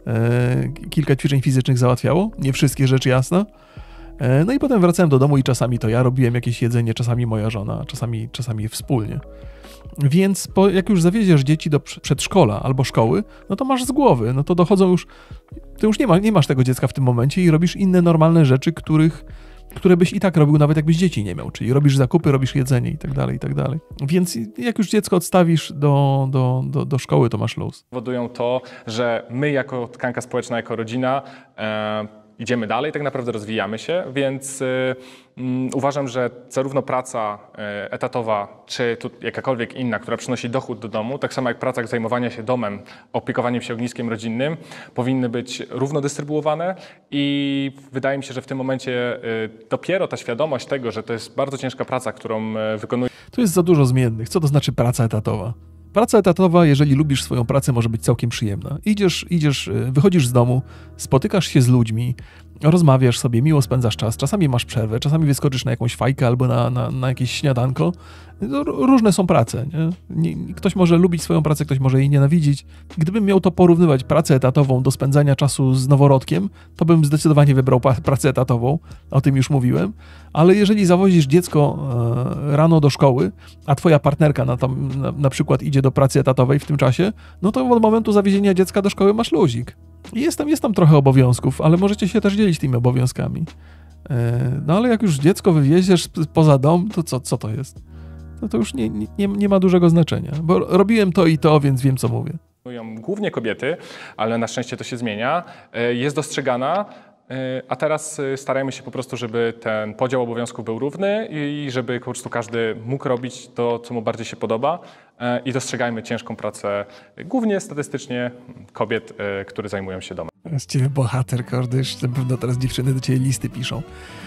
e, kilka ćwiczeń fizycznych załatwiało, nie wszystkie rzeczy jasne. E, no i potem wracałem do domu i czasami to ja robiłem jakieś jedzenie, czasami moja żona, czasami, czasami wspólnie. Więc po, jak już zawieziesz dzieci do przedszkola albo szkoły, no to masz z głowy, no to dochodzą już, ty już nie, ma, nie masz tego dziecka w tym momencie i robisz inne normalne rzeczy, których które byś i tak robił, nawet jakbyś dzieci nie miał, czyli robisz zakupy, robisz jedzenie i tak dalej, i tak dalej. Więc jak już dziecko odstawisz do, do, do, do szkoły, to masz luz. Powodują to, że my jako tkanka społeczna, jako rodzina e, idziemy dalej, tak naprawdę rozwijamy się, więc e, m, uważam, że zarówno praca e, etatowa, czy tu jakakolwiek inna, która przynosi dochód do domu, tak samo jak praca zajmowania się domem, opiekowaniem się ogniskiem rodzinnym, powinny być równo dystrybuowane i wydaje mi się, że w tym momencie e, dopiero ta świadomość tego, że to jest bardzo ciężka praca, którą e, wykonuje. Tu jest za dużo zmiennych. Co to znaczy praca etatowa? Praca etatowa, jeżeli lubisz swoją pracę, może być całkiem przyjemna. Idziesz, idziesz, wychodzisz z domu, spotykasz się z ludźmi, rozmawiasz sobie, miło spędzasz czas, czasami masz przerwę, czasami wyskoczysz na jakąś fajkę albo na, na, na jakieś śniadanko. No, różne są prace. Nie? Nie, ktoś może lubić swoją pracę, ktoś może jej nienawidzić. Gdybym miał to porównywać pracę etatową do spędzania czasu z noworodkiem, to bym zdecydowanie wybrał pracę etatową, o tym już mówiłem, ale jeżeli zawozisz dziecko e, rano do szkoły, a twoja partnerka na, tam, na, na przykład idzie do pracy etatowej w tym czasie, no to od momentu zawiezienia dziecka do szkoły masz luzik. Jest tam, jest tam trochę obowiązków, ale możecie się też dzielić tymi obowiązkami. E, no ale jak już dziecko wywieziesz poza dom, to co, co to jest? No to już nie, nie, nie ma dużego znaczenia, bo robiłem to i to, więc wiem, co mówię. Głównie kobiety, ale na szczęście to się zmienia, jest dostrzegana, a teraz starajmy się po prostu, żeby ten podział obowiązków był równy i żeby po prostu każdy mógł robić to, co mu bardziej się podoba i dostrzegajmy ciężką pracę, głównie statystycznie kobiet, które zajmują się domem. Z ciebie bohater, kurde, już na pewno teraz dziewczyny do ciebie listy piszą.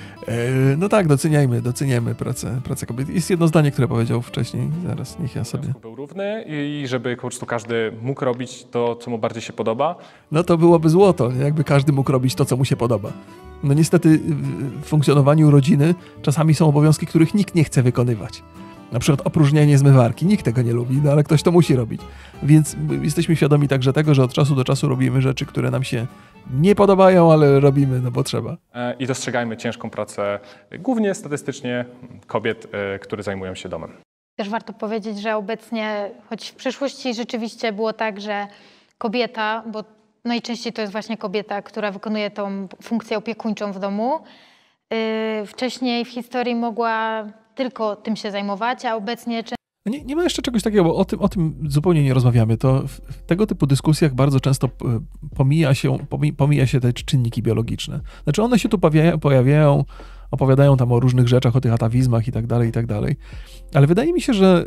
No tak, doceniajmy, doceniajmy pracę, pracę kobiet. Jest jedno zdanie, które powiedział wcześniej, zaraz niech ja sobie... Był równy i żeby po prostu każdy mógł robić to, co mu bardziej się podoba. No to byłoby złoto, jakby każdy mógł robić to, co mu się podoba. No niestety w funkcjonowaniu rodziny czasami są obowiązki, których nikt nie chce wykonywać. Na przykład opróżnianie zmywarki. Nikt tego nie lubi, no ale ktoś to musi robić. Więc jesteśmy świadomi także tego, że od czasu do czasu robimy rzeczy, które nam się nie podobają, ale robimy, no bo trzeba. I dostrzegajmy ciężką pracę, głównie statystycznie kobiet, które zajmują się domem. Też warto powiedzieć, że obecnie, choć w przeszłości rzeczywiście było tak, że kobieta, bo najczęściej to jest właśnie kobieta, która wykonuje tą funkcję opiekuńczą w domu, yy, wcześniej w historii mogła tylko tym się zajmować, a obecnie... Nie, nie ma jeszcze czegoś takiego, bo o tym, o tym zupełnie nie rozmawiamy. To w, w tego typu dyskusjach bardzo często pomija się, pomija się te czynniki biologiczne. Znaczy one się tu pojawiają, pojawiają, opowiadają tam o różnych rzeczach, o tych atawizmach i tak dalej, i tak dalej. Ale wydaje mi się, że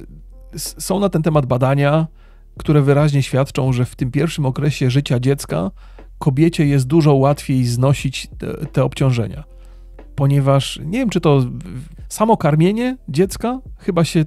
są na ten temat badania, które wyraźnie świadczą, że w tym pierwszym okresie życia dziecka kobiecie jest dużo łatwiej znosić te, te obciążenia. Ponieważ, nie wiem, czy to samo karmienie dziecka chyba się y,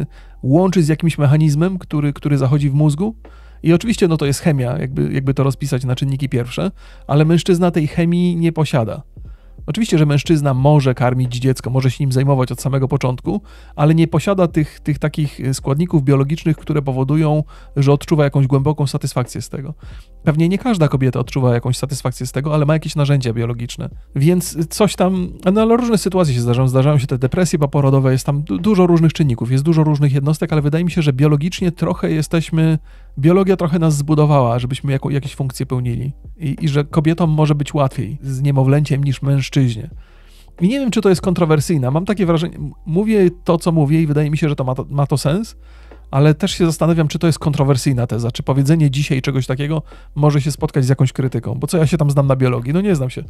łączy z jakimś mechanizmem, który, który zachodzi w mózgu. I oczywiście no to jest chemia, jakby, jakby to rozpisać na czynniki pierwsze, ale mężczyzna tej chemii nie posiada. Oczywiście, że mężczyzna może karmić dziecko, może się nim zajmować od samego początku, ale nie posiada tych, tych takich składników biologicznych, które powodują, że odczuwa jakąś głęboką satysfakcję z tego. Pewnie nie każda kobieta odczuwa jakąś satysfakcję z tego, ale ma jakieś narzędzia biologiczne. Więc coś tam, no ale różne sytuacje się zdarzają. Zdarzają się te depresje poporodowe, jest tam dużo różnych czynników, jest dużo różnych jednostek, ale wydaje mi się, że biologicznie trochę jesteśmy, biologia trochę nas zbudowała, żebyśmy jako, jakieś funkcje pełnili. I, I że kobietom może być łatwiej z niemowlęciem niż mężczyźnie. I nie wiem, czy to jest kontrowersyjne. Mam takie wrażenie, mówię to, co mówię i wydaje mi się, że to ma to, ma to sens, ale też się zastanawiam, czy to jest kontrowersyjna teza, czy powiedzenie dzisiaj czegoś takiego może się spotkać z jakąś krytyką, bo co ja się tam znam na biologii? No nie znam się.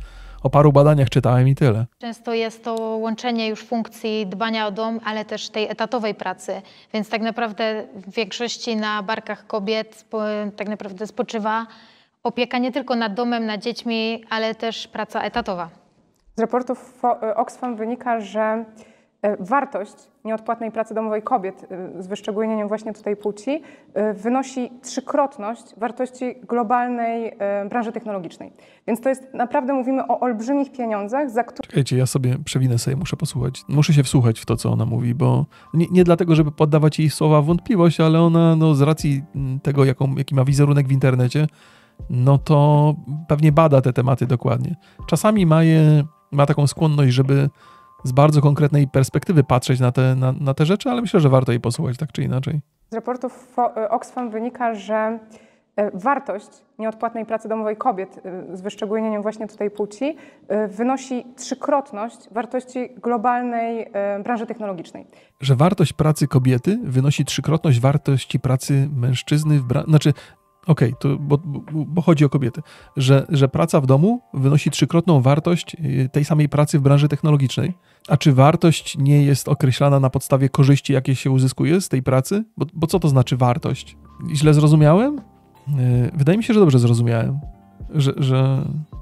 o paru badaniach czytałem i tyle. Często jest to łączenie już funkcji dbania o dom, ale też tej etatowej pracy. Więc tak naprawdę w większości na barkach kobiet tak naprawdę spoczywa opieka nie tylko nad domem, nad dziećmi, ale też praca etatowa. Z raportów Oxfam wynika, że wartość nieodpłatnej pracy domowej kobiet, z wyszczególnieniem właśnie tutaj płci, wynosi trzykrotność wartości globalnej branży technologicznej. Więc to jest, naprawdę mówimy o olbrzymich pieniądzach, za które... Czekajcie, ja sobie przewinę sobie, muszę posłuchać. Muszę się wsłuchać w to, co ona mówi, bo nie, nie dlatego, żeby poddawać jej słowa w wątpliwość, ale ona no, z racji tego, jaką, jaki ma wizerunek w internecie, no to pewnie bada te tematy dokładnie. Czasami ma, je, ma taką skłonność, żeby z bardzo konkretnej perspektywy patrzeć na te, na, na te rzeczy, ale myślę, że warto jej posłuchać tak czy inaczej. Z raportów Oxfam wynika, że wartość nieodpłatnej pracy domowej kobiet, z wyszczególnieniem właśnie tutaj płci, wynosi trzykrotność wartości globalnej branży technologicznej. Że wartość pracy kobiety wynosi trzykrotność wartości pracy mężczyzny w branży... Znaczy, okej, okay, bo, bo, bo chodzi o kobiety, że, że praca w domu wynosi trzykrotną wartość tej samej pracy w branży technologicznej. A czy wartość nie jest określana na podstawie korzyści, jakie się uzyskuje z tej pracy? Bo, bo co to znaczy wartość? Źle zrozumiałem? Wydaje mi się, że dobrze zrozumiałem. Że, że...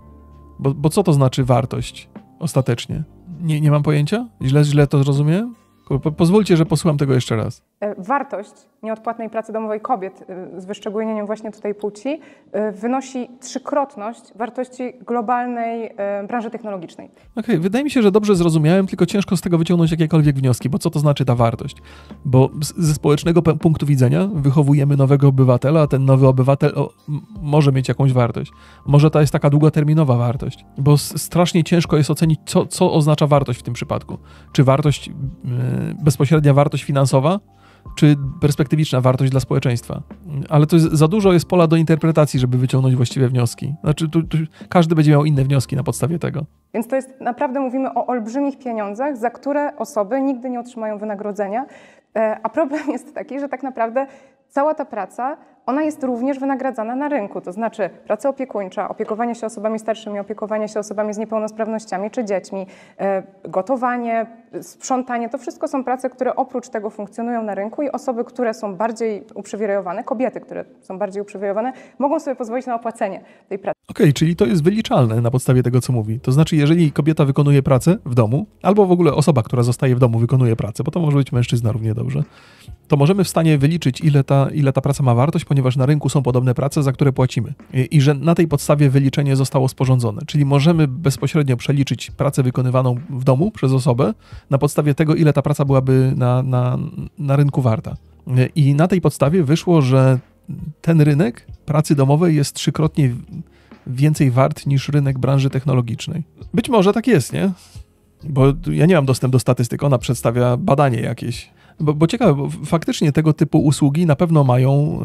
Bo, bo co to znaczy wartość ostatecznie? Nie, nie mam pojęcia? Źle, źle to zrozumiałem? Po, pozwólcie, że posłucham tego jeszcze raz. Wartość nieodpłatnej pracy domowej kobiet, z wyszczególnieniem właśnie tutaj płci, wynosi trzykrotność wartości globalnej branży technologicznej. Okej, okay, wydaje mi się, że dobrze zrozumiałem, tylko ciężko z tego wyciągnąć jakiekolwiek wnioski, bo co to znaczy ta wartość? Bo ze społecznego punktu widzenia wychowujemy nowego obywatela, a ten nowy obywatel o, m- może mieć jakąś wartość. Może to jest taka długoterminowa wartość, bo s- strasznie ciężko jest ocenić, co, co oznacza wartość w tym przypadku. Czy wartość, yy, bezpośrednia wartość finansowa, czy perspektywiczna wartość dla społeczeństwa. Ale to jest, za dużo jest pola do interpretacji, żeby wyciągnąć właściwe wnioski. Znaczy, tu, tu każdy będzie miał inne wnioski na podstawie tego. Więc to jest, naprawdę mówimy o olbrzymich pieniądzach, za które osoby nigdy nie otrzymają wynagrodzenia. A problem jest taki, że tak naprawdę cała ta praca, ona jest również wynagradzana na rynku. To znaczy praca opiekuńcza, opiekowanie się osobami starszymi, opiekowanie się osobami z niepełnosprawnościami czy dziećmi, gotowanie, sprzątanie. To wszystko są prace, które oprócz tego funkcjonują na rynku i osoby, które są bardziej uprzywilejowane, kobiety, które są bardziej uprzywilejowane, mogą sobie pozwolić na opłacenie tej pracy. Okej, okay, czyli to jest wyliczalne na podstawie tego, co mówi. To znaczy, jeżeli kobieta wykonuje pracę w domu, albo w ogóle osoba, która zostaje w domu, wykonuje pracę, bo to może być mężczyzna równie dobrze, to możemy w stanie wyliczyć, ile ta, ile ta praca ma wartość, ponieważ na rynku są podobne prace, za które płacimy. I, i że na tej podstawie wyliczenie zostało sporządzone. Czyli możemy bezpośrednio przeliczyć pracę wykonywaną w domu przez osobę na podstawie tego, ile ta praca byłaby na, na, na rynku warta. I na tej podstawie wyszło, że ten rynek pracy domowej jest trzykrotnie więcej wart niż rynek branży technologicznej. Być może tak jest, nie? Bo ja nie mam dostępu do statystyk, ona przedstawia badanie jakieś. Bo, bo ciekawe, bo faktycznie tego typu usługi na pewno mają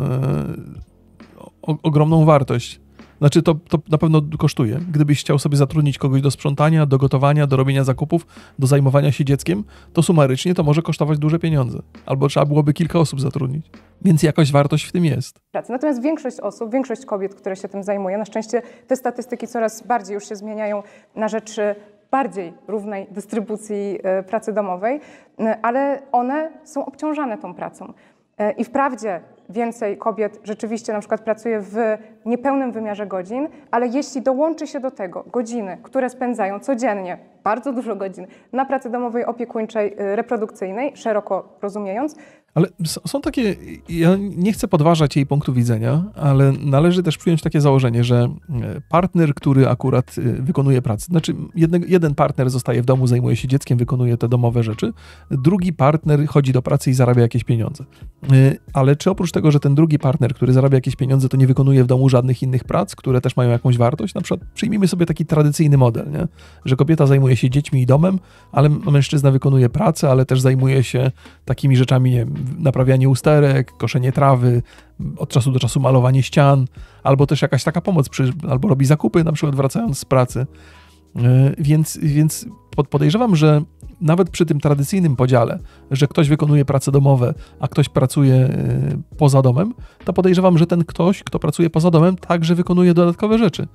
e, o, ogromną wartość. Znaczy to, to na pewno kosztuje. Gdybyś chciał sobie zatrudnić kogoś do sprzątania, do gotowania, do robienia zakupów, do zajmowania się dzieckiem, to sumarycznie to może kosztować duże pieniądze. Albo trzeba byłoby kilka osób zatrudnić. Więc jakaś wartość w tym jest. Natomiast większość osób, większość kobiet, które się tym zajmuje, na szczęście te statystyki coraz bardziej już się zmieniają na rzecz bardziej równej dystrybucji pracy domowej, ale one są obciążane tą pracą. I wprawdzie więcej kobiet rzeczywiście na przykład pracuje w niepełnym wymiarze godzin, ale jeśli dołączy się do tego godziny, które spędzają codziennie, bardzo dużo godzin, na pracy domowej, opiekuńczej, reprodukcyjnej, szeroko rozumiejąc. Ale są takie, ja nie chcę podważać jej punktu widzenia, ale należy też przyjąć takie założenie, że partner, który akurat wykonuje pracę, znaczy jeden, jeden partner zostaje w domu, zajmuje się dzieckiem, wykonuje te domowe rzeczy, drugi partner chodzi do pracy i zarabia jakieś pieniądze. Ale czy oprócz tego, że ten drugi partner, który zarabia jakieś pieniądze, to nie wykonuje w domu żadnych innych prac, które też mają jakąś wartość? Na przykład przyjmijmy sobie taki tradycyjny model, nie? Że kobieta zajmuje się dziećmi i domem, ale mężczyzna wykonuje pracę, ale też zajmuje się takimi rzeczami, nie wiem, naprawianie usterek, koszenie trawy, od czasu do czasu malowanie ścian, albo też jakaś taka pomoc, przy, albo robi zakupy, na przykład wracając z pracy. Yy, więc, więc podejrzewam, że nawet przy tym tradycyjnym podziale, że ktoś wykonuje prace domowe, a ktoś pracuje yy, poza domem, to podejrzewam, że ten ktoś, kto pracuje poza domem, także wykonuje dodatkowe rzeczy.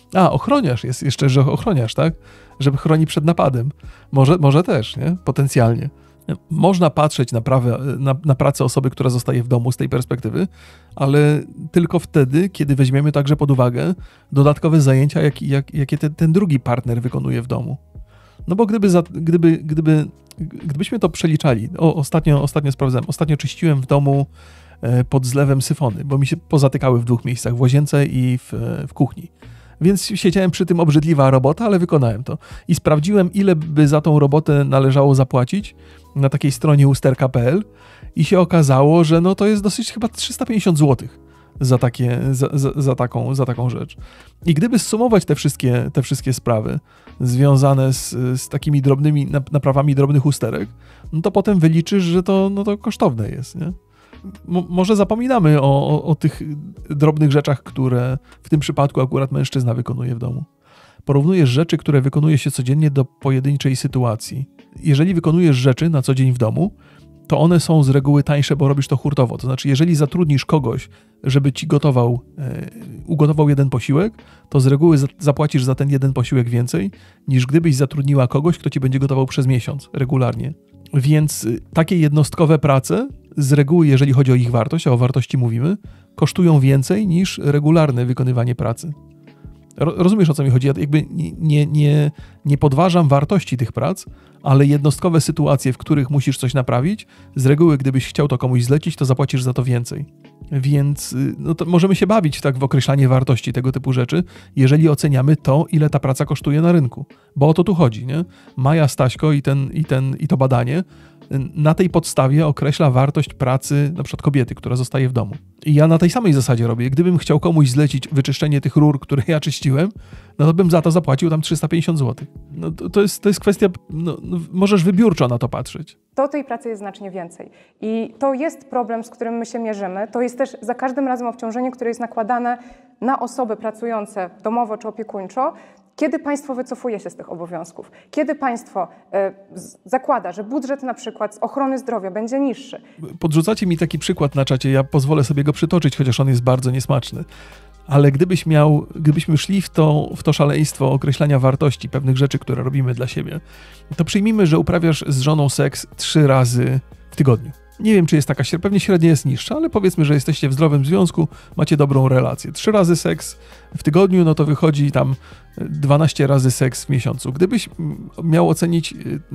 A, ochroniarz jest jeszcze, że ochroniarz, tak? Żeby chroni przed napadem. Może, może też, nie? Potencjalnie. Można patrzeć na, prawe, na, na pracę osoby, która zostaje w domu z tej perspektywy, ale tylko wtedy, kiedy weźmiemy także pod uwagę dodatkowe zajęcia, jak, jak, jakie ten, ten drugi partner wykonuje w domu. No bo gdyby, za, gdyby, gdyby, gdybyśmy to przeliczali, o, ostatnio, ostatnio sprawdzałem, ostatnio czyściłem w domu pod zlewem syfony, bo mi się pozatykały w dwóch miejscach, w łazience i w, w kuchni. Więc siedziałem przy tym, obrzydliwa robota, ale wykonałem to. I sprawdziłem, ile by za tą robotę należało zapłacić na takiej stronie usterka kropka p l i się okazało, że no to jest dosyć chyba trzysta pięćdziesiąt złotych za, takie, za, za, za, taką, za taką rzecz. I gdyby zsumować te wszystkie, te wszystkie sprawy związane z, z takimi drobnymi naprawami drobnych usterek, no to potem wyliczysz, że to, no to kosztowne jest, nie? Mo- może zapominamy o, o, o tych drobnych rzeczach, które w tym przypadku akurat mężczyzna wykonuje w domu. Porównujesz rzeczy, które wykonuje się codziennie do pojedynczej sytuacji. Jeżeli wykonujesz rzeczy na co dzień w domu, to one są z reguły tańsze, bo robisz to hurtowo. To znaczy, jeżeli zatrudnisz kogoś, żeby ci gotował, e, ugotował jeden posiłek, to z reguły za, zapłacisz za ten jeden posiłek więcej, niż gdybyś zatrudniła kogoś, kto ci będzie gotował przez miesiąc regularnie. Więc takie jednostkowe prace z reguły, jeżeli chodzi o ich wartość, a o wartości mówimy, kosztują więcej niż regularne wykonywanie pracy. Rozumiesz, o co mi chodzi? Ja jakby nie, nie, nie podważam wartości tych prac, ale jednostkowe sytuacje, w których musisz coś naprawić, z reguły, gdybyś chciał to komuś zlecić, to zapłacisz za to więcej. Więc no to możemy się bawić tak w określanie wartości tego typu rzeczy, jeżeli oceniamy to, ile ta praca kosztuje na rynku. Bo o to tu chodzi, nie? Maja Staśko i, ten, i, ten, i to badanie na tej podstawie określa wartość pracy na przykład kobiety, która zostaje w domu. I ja na tej samej zasadzie robię. Gdybym chciał komuś zlecić wyczyszczenie tych rur, które ja czyściłem, no to bym za to zapłacił tam trzysta pięćdziesiąt złotych. No to, to, jest, to jest kwestia, no, no, możesz wybiórczo na to patrzeć. To tej pracy jest znacznie więcej. I to jest problem, z którym my się mierzymy. To jest też za każdym razem obciążenie, które jest nakładane na osoby pracujące domowo czy opiekuńczo, kiedy państwo wycofuje się z tych obowiązków, kiedy państwo y, zakłada, że budżet na przykład z ochrony zdrowia będzie niższy. Podrzucacie mi taki przykład na czacie, ja pozwolę sobie go przytoczyć, chociaż on jest bardzo niesmaczny. Ale gdybyś miał, gdybyśmy szli w to, w to szaleństwo określania wartości pewnych rzeczy, które robimy dla siebie, to przyjmijmy, że uprawiasz z żoną seks trzy razy w tygodniu. Nie wiem, czy jest taka średnia, pewnie średnia jest niższa, ale powiedzmy, że jesteście w zdrowym związku, macie dobrą relację. Trzy razy seks w tygodniu, no to wychodzi tam dwanaście razy seks w miesiącu. Gdybyś miał ocenić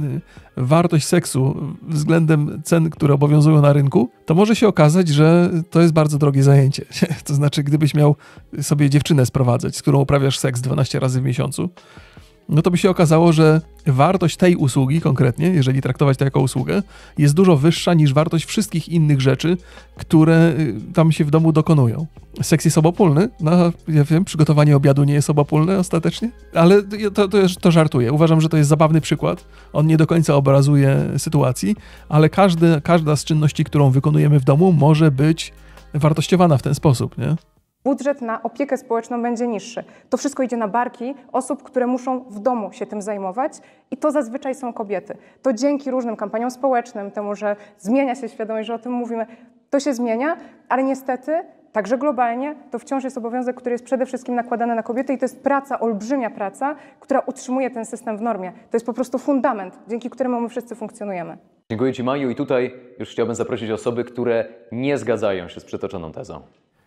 wartość seksu względem cen, które obowiązują na rynku, to może się okazać, że to jest bardzo drogie zajęcie. To znaczy, gdybyś miał sobie dziewczynę sprowadzać, z którą uprawiasz seks dwanaście razy w miesiącu, no to by się okazało, że wartość tej usługi konkretnie, jeżeli traktować to jako usługę, jest dużo wyższa niż wartość wszystkich innych rzeczy, które tam się w domu dokonują. Seks jest obopólny? No, ja wiem, przygotowanie obiadu nie jest obopólne ostatecznie, ale to, to, to żartuję. Uważam, że to jest zabawny przykład. On nie do końca obrazuje sytuacji, ale każdy, każda z czynności, którą wykonujemy w domu, może być wartościowana w ten sposób, nie? Budżet na opiekę społeczną będzie niższy. To wszystko idzie na barki osób, które muszą w domu się tym zajmować i to zazwyczaj są kobiety. To dzięki różnym kampaniom społecznym, temu, że zmienia się świadomość, że o tym mówimy, to się zmienia, ale niestety także globalnie to wciąż jest obowiązek, który jest przede wszystkim nakładany na kobiety i to jest praca, olbrzymia praca, która utrzymuje ten system w normie. To jest po prostu fundament, dzięki któremu my wszyscy funkcjonujemy. Dziękuję Ci, Maju, i tutaj już chciałbym zaprosić osoby, które nie zgadzają się z przytoczoną tezą.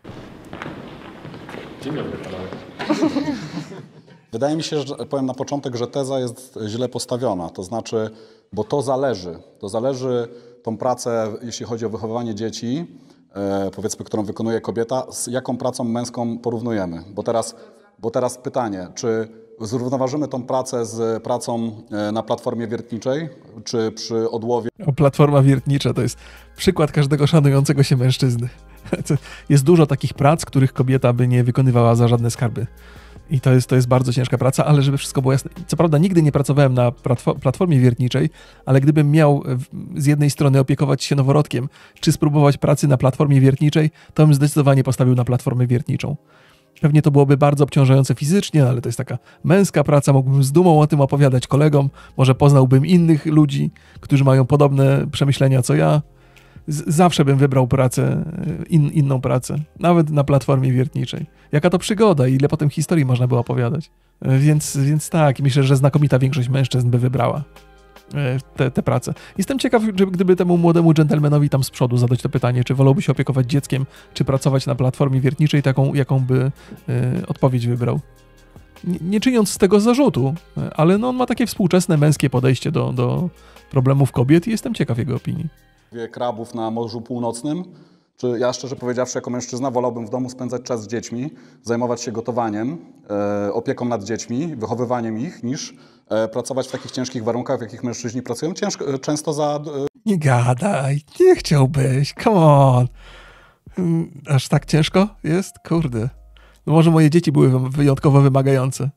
Dzień dobry, panowie. Wydaje mi się, że powiem na początek, że teza jest źle postawiona. To znaczy, bo to zależy. To zależy tą pracę, jeśli chodzi o wychowywanie dzieci, e, powiedzmy, którą wykonuje kobieta, z jaką pracą męską porównujemy. Bo teraz, bo teraz pytanie, czy zrównoważymy tą pracę z pracą na platformie wiertniczej, czy przy odłowie? O, platforma wiertnicza to jest przykład każdego szanującego się mężczyzny. Jest dużo takich prac, których kobieta by nie wykonywała za żadne skarby. I to jest, to jest bardzo ciężka praca, ale żeby wszystko było jasne. Co prawda nigdy nie pracowałem na platformie wiertniczej, ale gdybym miał z jednej strony opiekować się noworodkiem, czy spróbować pracy na platformie wiertniczej, to bym zdecydowanie postawił na platformę wiertniczą. Pewnie to byłoby bardzo obciążające fizycznie, ale to jest taka męska praca, mógłbym z dumą o tym opowiadać kolegom, może poznałbym innych ludzi, którzy mają podobne przemyślenia co ja. Z- zawsze bym wybrał pracę, in, inną pracę, nawet na platformie wiertniczej. Jaka to przygoda i ile potem historii można było opowiadać. Więc, więc tak, myślę, że znakomita większość mężczyzn by wybrała te, te prace. Jestem ciekaw, czy gdyby temu młodemu dżentelmenowi tam z przodu zadać to pytanie, czy wolałby się opiekować dzieckiem, czy pracować na platformie wiertniczej, taką, jaką by y, odpowiedź wybrał. Nie, nie czyniąc z tego zarzutu, ale no on ma takie współczesne, męskie podejście do, do problemów kobiet i jestem ciekaw jego opinii. Krabów na Morzu Północnym, czy ja szczerze powiedziawszy jako mężczyzna wolałbym w domu spędzać czas z dziećmi, zajmować się gotowaniem, e, opieką nad dziećmi, wychowywaniem ich, niż e, pracować w takich ciężkich warunkach, w jakich mężczyźni pracują, ciężko, często za... E... Nie gadaj, nie chciałbyś, come on. Aż tak ciężko jest? Kurde. No może moje dzieci były wyjątkowo wymagające.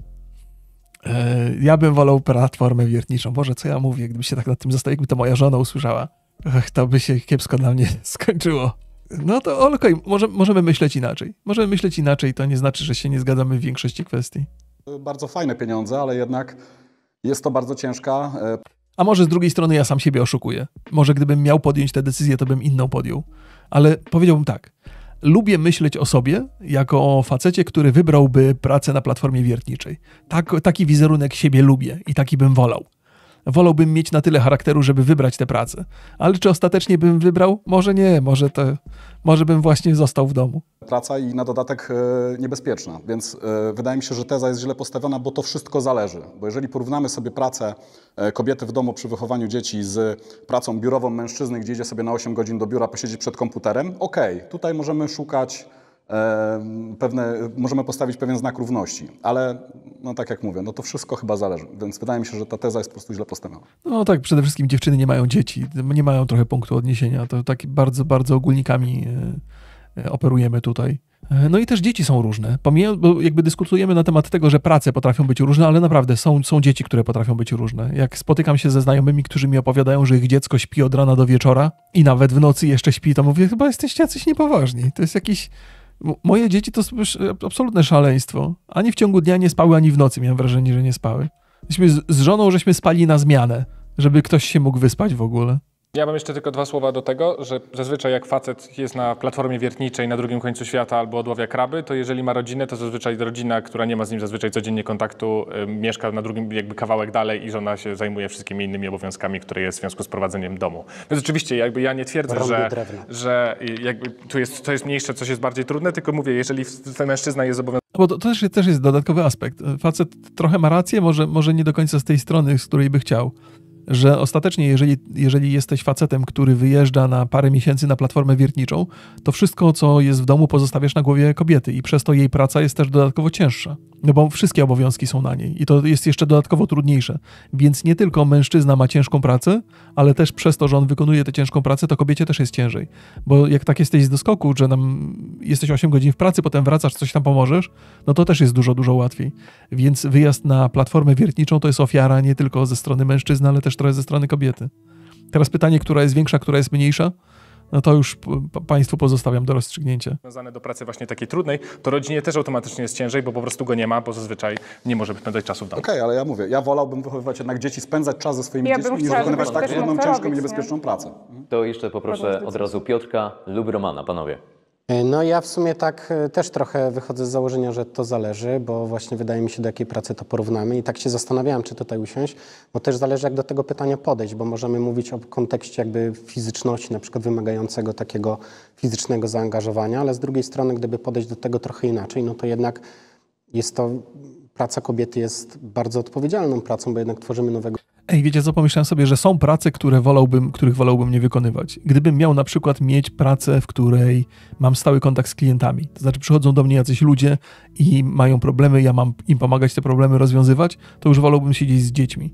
E, ja bym wolał platformę wiertniczą. Boże, co ja mówię, gdyby się tak nad tym zastanowił, jakby to moja żona usłyszała. Ach, to by się kiepsko dla mnie skończyło. No to okej, okay, może, możemy myśleć inaczej. Możemy myśleć inaczej, to nie znaczy, że się nie zgadzamy w większości kwestii. Bardzo fajne pieniądze, ale jednak jest to bardzo ciężka... E... A może z drugiej strony ja sam siebie oszukuję. Może gdybym miał podjąć tę decyzję, to bym inną podjął. Ale powiedziałbym tak. Lubię myśleć o sobie jako o facecie, który wybrałby pracę na platformie wiertniczej. Tak, taki wizerunek siebie lubię i taki bym wolał. Wolałbym mieć na tyle charakteru, żeby wybrać tę pracę. Ale czy ostatecznie bym wybrał? Może nie, może, to, może bym właśnie został w domu. Praca i na dodatek e, niebezpieczna, więc e, wydaje mi się, że teza jest źle postawiona, bo to wszystko zależy. Bo jeżeli porównamy sobie pracę e, kobiety w domu przy wychowaniu dzieci z pracą biurową mężczyzny, gdzie idzie sobie na osiem godzin do biura posiedzieć przed komputerem, okej, okay, tutaj możemy szukać pewne, możemy postawić pewien znak równości, ale no tak jak mówię, no to wszystko chyba zależy, więc wydaje mi się, że ta teza jest po prostu źle postawiona. No tak, przede wszystkim dziewczyny nie mają dzieci, nie mają trochę punktu odniesienia, to tak bardzo, bardzo ogólnikami operujemy tutaj. No i też dzieci są różne. Pomijam, bo jakby dyskutujemy na temat tego, że prace potrafią być różne, ale naprawdę są, są dzieci, które potrafią być różne. Jak spotykam się ze znajomymi, którzy mi opowiadają, że ich dziecko śpi od rana do wieczora i nawet w nocy jeszcze śpi, to mówię, chyba jesteście jacyś niepoważni. To jest jakiś... Moje dzieci to absolutne szaleństwo. Ani w ciągu dnia nie spały, ani w nocy miałem wrażenie, że nie spały. Myśmy z, z żoną żeśmy spali na zmianę, żeby ktoś się mógł wyspać w ogóle. Ja mam jeszcze tylko dwa słowa do tego, że zazwyczaj jak facet jest na platformie wiertniczej na drugim końcu świata albo odławia kraby, to jeżeli ma rodzinę, to zazwyczaj rodzina, która nie ma z nim zazwyczaj codziennie kontaktu, y, mieszka na drugim jakby kawałek dalej i żona się zajmuje wszystkimi innymi obowiązkami, które jest w związku z prowadzeniem domu. Więc oczywiście jakby ja nie twierdzę, że, że jakby tu jest, to jest mniejsze, coś jest bardziej trudne, tylko mówię, jeżeli ten mężczyzna jest zobowiązany... Bo to też, też jest dodatkowy aspekt. Facet trochę ma rację, może, może nie do końca z tej strony, z której by chciał. Że ostatecznie, jeżeli, jeżeli jesteś facetem, który wyjeżdża na parę miesięcy na platformę wiertniczą, to wszystko, co jest w domu, pozostawiasz na głowie kobiety i przez to jej praca jest też dodatkowo cięższa. No bo wszystkie obowiązki są na niej i to jest jeszcze dodatkowo trudniejsze. Więc nie tylko mężczyzna ma ciężką pracę, ale też przez to, że on wykonuje tę ciężką pracę, to kobiecie też jest ciężej. Bo jak tak jesteś z doskoku, że nam jesteś osiem godzin w pracy, potem wracasz, coś tam pomożesz, no to też jest dużo, dużo łatwiej. Więc wyjazd na platformę wiertniczą to jest ofiara nie tylko ze strony mężczyzny, ale też trochę ze strony kobiety. Teraz pytanie, która jest większa, która jest mniejsza? No to już Państwu pozostawiam do rozstrzygnięcia. Związane do pracy właśnie takiej trudnej, to rodzinie też automatycznie jest ciężej, bo po prostu go nie ma, bo zazwyczaj nie może spędzać czasu w domu. Okej, okay, ale ja mówię, ja wolałbym wychowywać jednak dzieci, spędzać czas ze swoimi ja dziećmi, niż wykonywać tak trudną, ciężką i niebezpieczną nie? pracę. To jeszcze poproszę od razu Piotrka lub Romana, panowie. No ja w sumie tak też trochę wychodzę z założenia, że to zależy, bo właśnie wydaje mi się, do jakiej pracy to porównamy i tak się zastanawiałem, czy tutaj usiąść, bo też zależy, jak do tego pytania podejść, bo możemy mówić o kontekście jakby fizyczności, na przykład wymagającego takiego fizycznego zaangażowania, ale z drugiej strony, gdyby podejść do tego trochę inaczej, no to jednak jest to, praca kobiety jest bardzo odpowiedzialną pracą, bo jednak tworzymy nowego... Ej, wiecie co, pomyślałem sobie, że są prace, które wolałbym, których wolałbym nie wykonywać. Gdybym miał na przykład mieć pracę, w której mam stały kontakt z klientami, to znaczy przychodzą do mnie jacyś ludzie i mają problemy, ja mam im pomagać te problemy rozwiązywać, to już wolałbym siedzieć z dziećmi.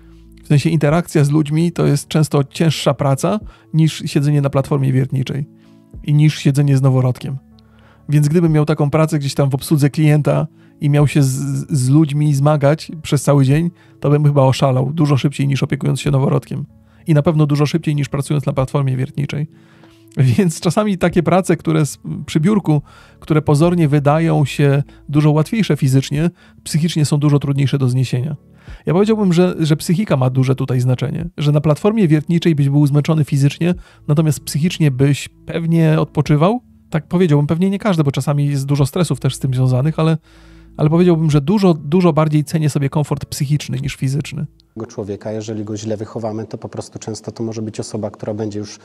W sensie interakcja z ludźmi to jest często cięższa praca niż siedzenie na platformie wiertniczej i niż siedzenie z noworodkiem. Więc gdybym miał taką pracę gdzieś tam w obsłudze klienta i miał się z, z ludźmi zmagać przez cały dzień, to bym chyba oszalał dużo szybciej niż opiekując się noworodkiem. I na pewno dużo szybciej niż pracując na platformie wiertniczej. Więc czasami takie prace, które przy biurku, które pozornie wydają się dużo łatwiejsze fizycznie, psychicznie są dużo trudniejsze do zniesienia. Ja powiedziałbym, że, że psychika ma duże tutaj znaczenie, że na platformie wiertniczej byś był zmęczony fizycznie, natomiast psychicznie byś pewnie odpoczywał. Tak powiedziałbym, pewnie nie każdy, bo czasami jest dużo stresów też z tym związanych, ale, ale powiedziałbym, że dużo, dużo bardziej cenię sobie komfort psychiczny niż fizyczny. Człowieka, jeżeli go źle wychowamy, to po prostu często to może być osoba, która będzie już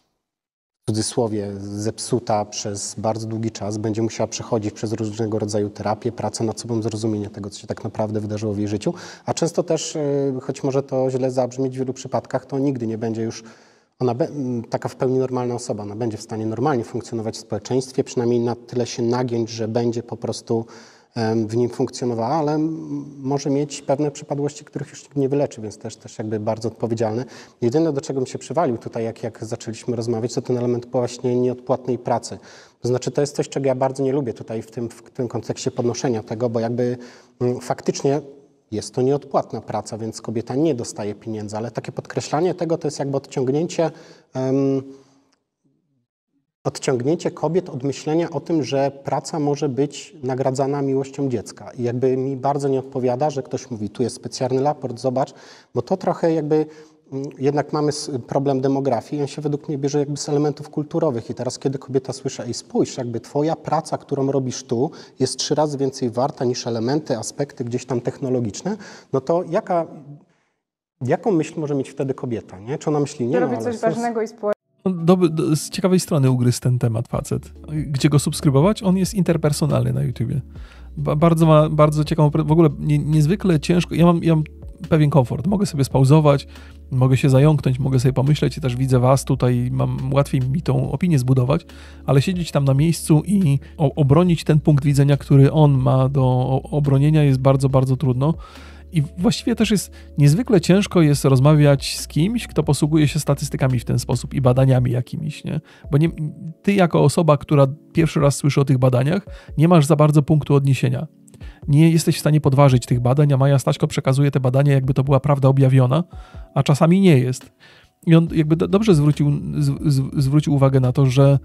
w cudzysłowie zepsuta przez bardzo długi czas, będzie musiała przechodzić przez różnego rodzaju terapię, pracę nad sobą, zrozumienie tego, co się tak naprawdę wydarzyło w jej życiu, a często też, choć może to źle zabrzmieć w wielu przypadkach, to nigdy nie będzie już ona taka w pełni normalna osoba, ona będzie w stanie normalnie funkcjonować w społeczeństwie, przynajmniej na tyle się nagiąć, że będzie po prostu w nim funkcjonowała, ale może mieć pewne przypadłości, których już nikt nie wyleczy, więc też, też jakby bardzo odpowiedzialne. Jedyne, do czego bym się przywalił tutaj, jak, jak zaczęliśmy rozmawiać, to ten element właśnie nieodpłatnej pracy. To znaczy, to jest coś, czego ja bardzo nie lubię tutaj w tym, w tym kontekście podnoszenia tego, bo jakby m, faktycznie jest to nieodpłatna praca, więc kobieta nie dostaje pieniędzy, ale takie podkreślanie tego to jest jakby odciągnięcie um, odciągnięcie kobiet od myślenia o tym, że praca może być nagradzana miłością dziecka. I jakby mi bardzo nie odpowiada, że ktoś mówi, tu jest specjalny raport, zobacz, bo to trochę jakby, jednak mamy problem demografii i on się według mnie bierze jakby z elementów kulturowych. I teraz, kiedy kobieta słyszy, ej, spójrz, jakby twoja praca, którą robisz tu, jest trzy razy więcej warta niż elementy, aspekty gdzieś tam technologiczne, no to jaka, jaką myśl może mieć wtedy kobieta, nie? Czy ona myśli, nie, to no, robi coś ale ważnego i społecznego. Do, do, z ciekawej strony ugryzł ten temat facet. Gdzie go subskrybować? On jest interpersonalny na YouTubie. Ba, bardzo ma, bardzo ciekawą, w ogóle nie, niezwykle ciężko, ja mam, ja mam pewien komfort, mogę sobie spauzować, mogę się zająknąć, mogę sobie pomyśleć i też widzę was tutaj, mam łatwiej mi tą opinię zbudować, ale siedzieć tam na miejscu i o, obronić ten punkt widzenia, który on ma do obronienia jest bardzo, bardzo trudno. I właściwie też jest niezwykle ciężko jest rozmawiać z kimś, kto posługuje się statystykami w ten sposób i badaniami jakimiś, nie? Bo nie, ty jako osoba, która pierwszy raz słyszy o tych badaniach, nie masz za bardzo punktu odniesienia. Nie jesteś w stanie podważyć tych badań, a Maja Staśko przekazuje te badania, jakby to była prawda objawiona, a czasami nie jest. I on jakby dobrze zwrócił, z, z, zwrócił uwagę na to, że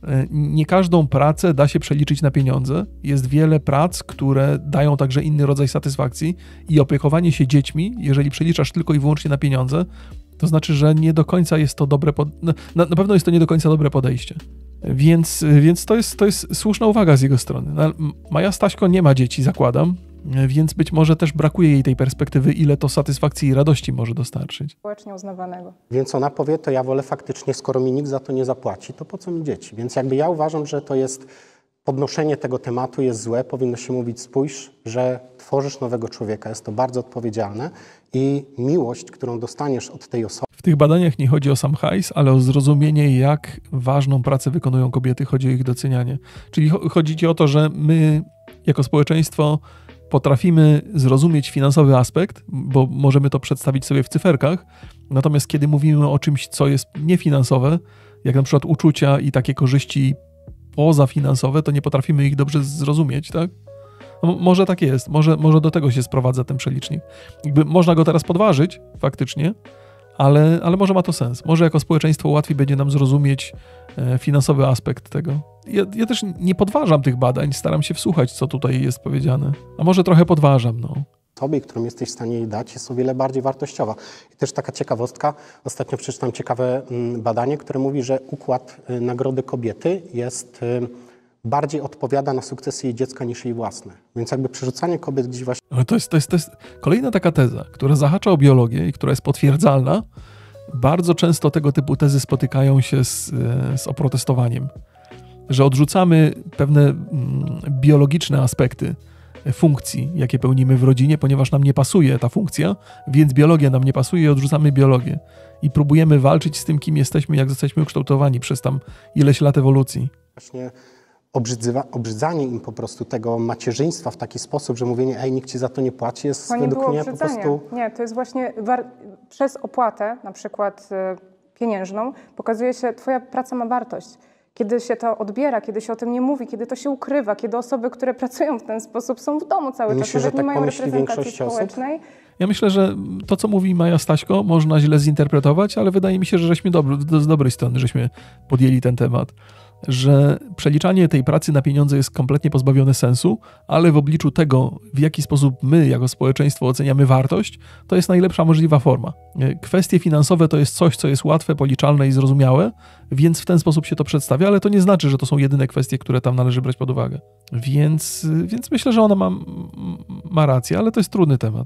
nie każdą pracę da się przeliczyć na pieniądze. Jest wiele prac, które dają także inny rodzaj satysfakcji i opiekowanie się dziećmi, jeżeli przeliczasz tylko i wyłącznie na pieniądze, to znaczy, że nie do końca jest to dobre, pod... na, na pewno jest to nie do końca dobre podejście. Więc, więc to, jest, to jest słuszna uwaga z jego strony. Maja Staśko nie ma dzieci, zakładam, więc być może też brakuje jej tej perspektywy, ile to satysfakcji i radości może dostarczyć. Społecznie uznawanego. Więc ona powie, to ja wolę faktycznie, skoro mi nikt za to nie zapłaci, to po co mi dzieci? Więc jakby ja uważam, że to jest podnoszenie tego tematu jest złe, powinno się mówić, spójrz, że tworzysz nowego człowieka, jest to bardzo odpowiedzialne i miłość, którą dostaniesz od tej osoby. W tych badaniach nie chodzi o sam hajs, ale o zrozumienie, jak ważną pracę wykonują kobiety, chodzi o ich docenianie. Czyli chodzi ci o to, że my jako społeczeństwo potrafimy zrozumieć finansowy aspekt, bo możemy to przedstawić sobie w cyferkach, natomiast kiedy mówimy o czymś, co jest niefinansowe, jak na przykład uczucia i takie korzyści pozafinansowe, to nie potrafimy ich dobrze zrozumieć, tak? No, może tak jest, może, może do tego się sprowadza ten przelicznik. Jakby można go teraz podważyć faktycznie, ale, ale może ma to sens. Może jako społeczeństwo łatwiej będzie nam zrozumieć e, finansowy aspekt tego. Ja, ja też nie podważam tych badań, staram się wsłuchać, co tutaj jest powiedziane. A może trochę podważam, no. Osobie, którą jesteś w stanie jej dać, jest o wiele bardziej wartościowa. I też taka ciekawostka, ostatnio przeczytałem ciekawe badanie, które mówi, że układ nagrody kobiety jest bardziej odpowiada na sukcesy jej dziecka niż jej własne. Więc jakby przerzucanie kobiet gdzieś właśnie... Ale to jest, to, jest, to jest kolejna taka teza, która zahacza o biologię i która jest potwierdzalna. Bardzo często tego typu tezy spotykają się z, z oprotestowaniem, że odrzucamy pewne mm, biologiczne aspekty funkcji, jakie pełnimy w rodzinie, ponieważ nam nie pasuje ta funkcja, więc biologia nam nie pasuje i odrzucamy biologię. I próbujemy walczyć z tym, kim jesteśmy, jak zostaliśmy ukształtowani przez tam ileś lat ewolucji. Właśnie obrzydzywa, obrzydzanie im po prostu tego macierzyństwa w taki sposób, że mówienie, ej, nikt ci za to nie płaci, jest To nie według było mnie po obrzydzanie. prostu... Nie, to jest właśnie war... przez opłatę, na przykład y, pieniężną, pokazuje się, twoja praca ma wartość. Kiedy się to odbiera, kiedy się o tym nie mówi, kiedy to się ukrywa, kiedy osoby, które pracują w ten sposób, są w domu cały Myślisz, czas, że nawet tak nie mają pomyśli reprezentacji większość osób? społecznej. Ja myślę, że to, co mówi Maja Staśko, można źle zinterpretować, ale wydaje mi się, że żeśmy dobry, z dobrej strony żeśmy podjęli ten temat. że przeliczanie tej pracy na pieniądze jest kompletnie pozbawione sensu, ale w obliczu tego, w jaki sposób my jako społeczeństwo oceniamy wartość, to jest najlepsza możliwa forma. Kwestie finansowe to jest coś, co jest łatwe, policzalne i zrozumiałe, więc w ten sposób się to przedstawia, ale to nie znaczy, że to są jedyne kwestie, które tam należy brać pod uwagę. Więc, więc myślę, że ona ma, ma rację, ale to jest trudny temat.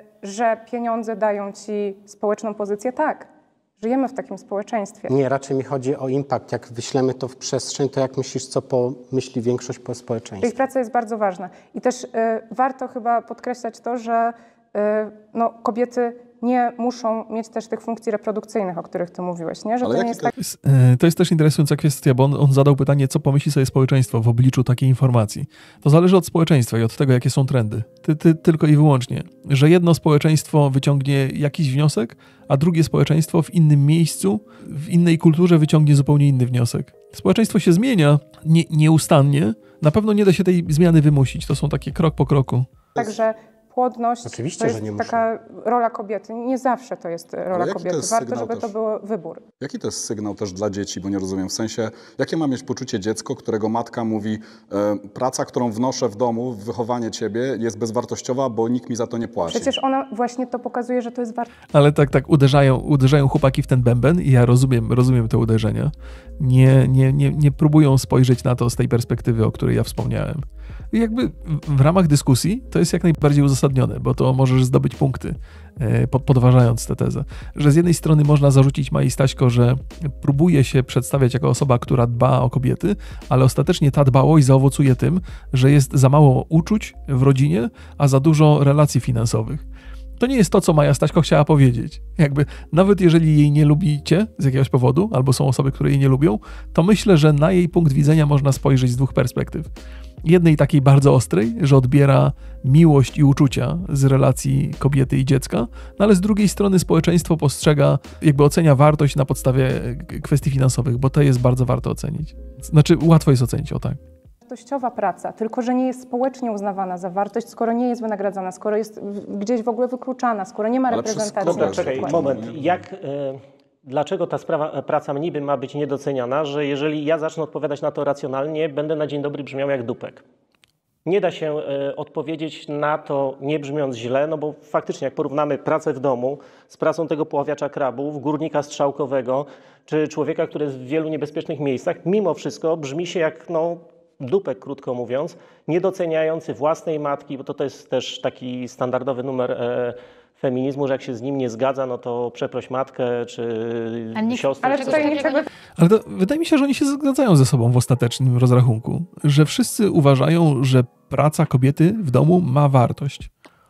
Że pieniądze dają ci społeczną pozycję? Tak. Żyjemy w takim społeczeństwie. Nie, raczej mi chodzi o impact. Jak wyślemy to w przestrzeń, to jak myślisz, co pomyśli większość po społeczeństwie? Ich praca jest bardzo ważna. I też y, warto chyba podkreślać to, że y, no, kobiety nie muszą mieć też tych funkcji reprodukcyjnych, o których ty mówiłeś, nie? Że Ale to jaki nie jest to tak... jest, to jest też interesująca kwestia, bo on, on zadał pytanie, co pomyśli sobie społeczeństwo w obliczu takiej informacji. To zależy od społeczeństwa i od tego, jakie są trendy. Ty, ty, tylko i wyłącznie. Że jedno społeczeństwo wyciągnie jakiś wniosek, a drugie społeczeństwo w innym miejscu, w innej kulturze wyciągnie zupełnie inny wniosek. Społeczeństwo się zmienia nie, nieustannie. Na pewno nie da się tej zmiany wymusić. To są takie krok po kroku. Także płodność Oczywiście, to jest że nie taka rola kobiety. Nie zawsze to jest rola jaki to kobiety. jest Warto, sygnał żeby to też? był wybór. Jaki to jest sygnał też dla dzieci, bo nie rozumiem, w sensie, jakie ma mieć poczucie dziecko, którego matka mówi, e, praca, którą wnoszę w domu, w wychowanie ciebie jest bezwartościowa, bo nikt mi za to nie płaci. Przecież ona właśnie to pokazuje, że to jest warto. Ale tak, tak, uderzają, uderzają chłopaki w ten bęben i ja rozumiem, rozumiem te uderzenia. Nie, nie, nie, nie próbują spojrzeć na to z tej perspektywy, o której ja wspomniałem. I jakby w ramach dyskusji to jest jak najbardziej uzasadnione, bo to możesz zdobyć punkty, podważając tę tezę. Że z jednej strony można zarzucić Mai Staśko, że próbuje się przedstawiać jako osoba, która dba o kobiety, ale ostatecznie ta dbałość zaowocuje tym, że jest za mało uczuć w rodzinie, a za dużo relacji finansowych. To nie jest to, co Maja Staśko chciała powiedzieć. Jakby nawet jeżeli jej nie lubicie z jakiegoś powodu, albo są osoby, które jej nie lubią, to myślę, że na jej punkt widzenia można spojrzeć z dwóch perspektyw. Jednej takiej bardzo ostrej, że odbiera miłość i uczucia z relacji kobiety i dziecka, no ale z drugiej strony społeczeństwo postrzega, jakby ocenia wartość na podstawie kwestii finansowych, bo to jest bardzo warto ocenić. Znaczy łatwo jest ocenić, o tak. Wartościowa praca, tylko że nie jest społecznie uznawana za wartość, skoro nie jest wynagradzana, skoro jest gdzieś w ogóle wykluczana, skoro nie ma Ale reprezentacji. przez- Dobra, czekaj, przykład. moment. Jak, y, dlaczego ta sprawa, praca niby ma być niedoceniana, że jeżeli ja zacznę odpowiadać na to racjonalnie, będę na dzień dobry brzmiał jak dupek? Nie da się y, odpowiedzieć na to nie brzmiąc źle, no bo faktycznie jak porównamy pracę w domu z pracą tego poławiacza krabów, górnika strzałkowego, czy człowieka, który jest w wielu niebezpiecznych miejscach, mimo wszystko brzmi się jak no, dupek, krótko mówiąc, niedoceniający własnej matki, bo to, to jest też taki standardowy numer e, feminizmu, że jak się z nim nie zgadza, no to przeproś matkę, czy A nikt- siostrę. Ale czy tutaj coś niczego Ale to wydaje mi się, że oni się zgadzają ze sobą w ostatecznym rozrachunku. Że wszyscy uważają, że praca kobiety w domu ma wartość.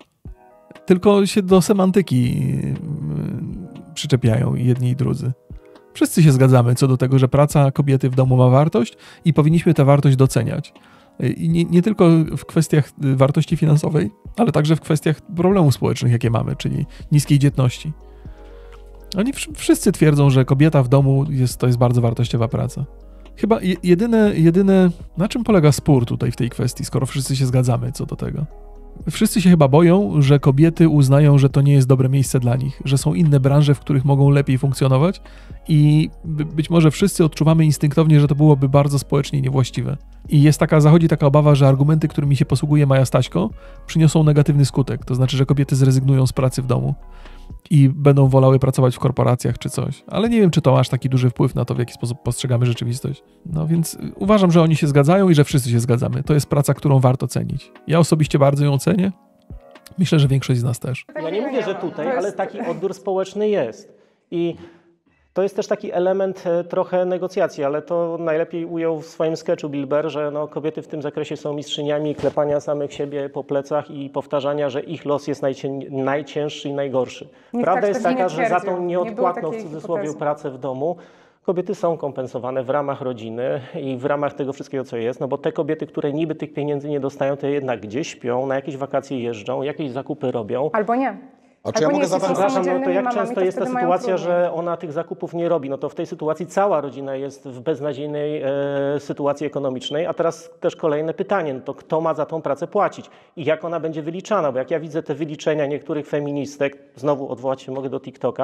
Tylko się do semantyki yy, przyczepiają jedni i drudzy. Wszyscy się zgadzamy co do tego, że praca kobiety w domu ma wartość i powinniśmy tę wartość doceniać. I nie, nie tylko w kwestiach wartości finansowej, ale także w kwestiach problemów społecznych, jakie mamy, czyli niskiej dzietności. Oni wszyscy twierdzą, że kobieta w domu jest, to jest bardzo wartościowa praca. Chyba jedyne, jedyne, na czym polega spór tutaj w tej kwestii, skoro wszyscy się zgadzamy co do tego? Wszyscy się chyba boją, że kobiety uznają, że to nie jest dobre miejsce dla nich, że są inne branże, w których mogą lepiej funkcjonować i by, być może wszyscy odczuwamy instynktownie, że to byłoby bardzo społecznie niewłaściwe. I jest taka, zachodzi taka obawa, że argumenty, którymi się posługuje Maja Staśko, przyniosą negatywny skutek, to znaczy, że kobiety zrezygnują z pracy w domu i będą wolały pracować w korporacjach czy coś. Ale nie wiem, czy to ma aż taki duży wpływ na to, w jaki sposób postrzegamy rzeczywistość. No więc uważam, że oni się zgadzają i że wszyscy się zgadzamy. To jest praca, którą warto cenić. Ja osobiście bardzo ją cenię. Myślę, że większość z nas też. Ja nie mówię, że tutaj, To jest- ale taki odbiór społeczny jest. I to jest też taki element e, trochę negocjacji, ale to najlepiej ujął w swoim sketchu Bill Burr, że no, kobiety w tym zakresie są mistrzyniami klepania samych siebie po plecach i powtarzania, że ich los jest najcię- najcięższy i najgorszy. Nikt Prawda tak jest wtedy taka, nie że za twierdził. tą Nie było nieodpłatną w takiej cudzysłowie hipotezy. pracę w domu kobiety są kompensowane w ramach rodziny i w ramach tego wszystkiego, co jest, no bo te kobiety, które niby tych pieniędzy nie dostają, to jednak gdzieś śpią, na jakieś wakacje jeżdżą, jakieś zakupy robią. Albo nie. A czy ja Albo mogę nie, jeśli są zadać... Przepraszam, no to samodzielnymi jak mamami, często to jest ta wtedy mają sytuacja, trudniej. że ona tych zakupów nie robi, no to w tej sytuacji cała rodzina jest w beznadziejnej e, sytuacji ekonomicznej, a teraz też kolejne pytanie, no to kto ma za tą pracę płacić i jak ona będzie wyliczana, bo jak ja widzę te wyliczenia niektórych feministek, znowu odwołać się mogę do TikToka,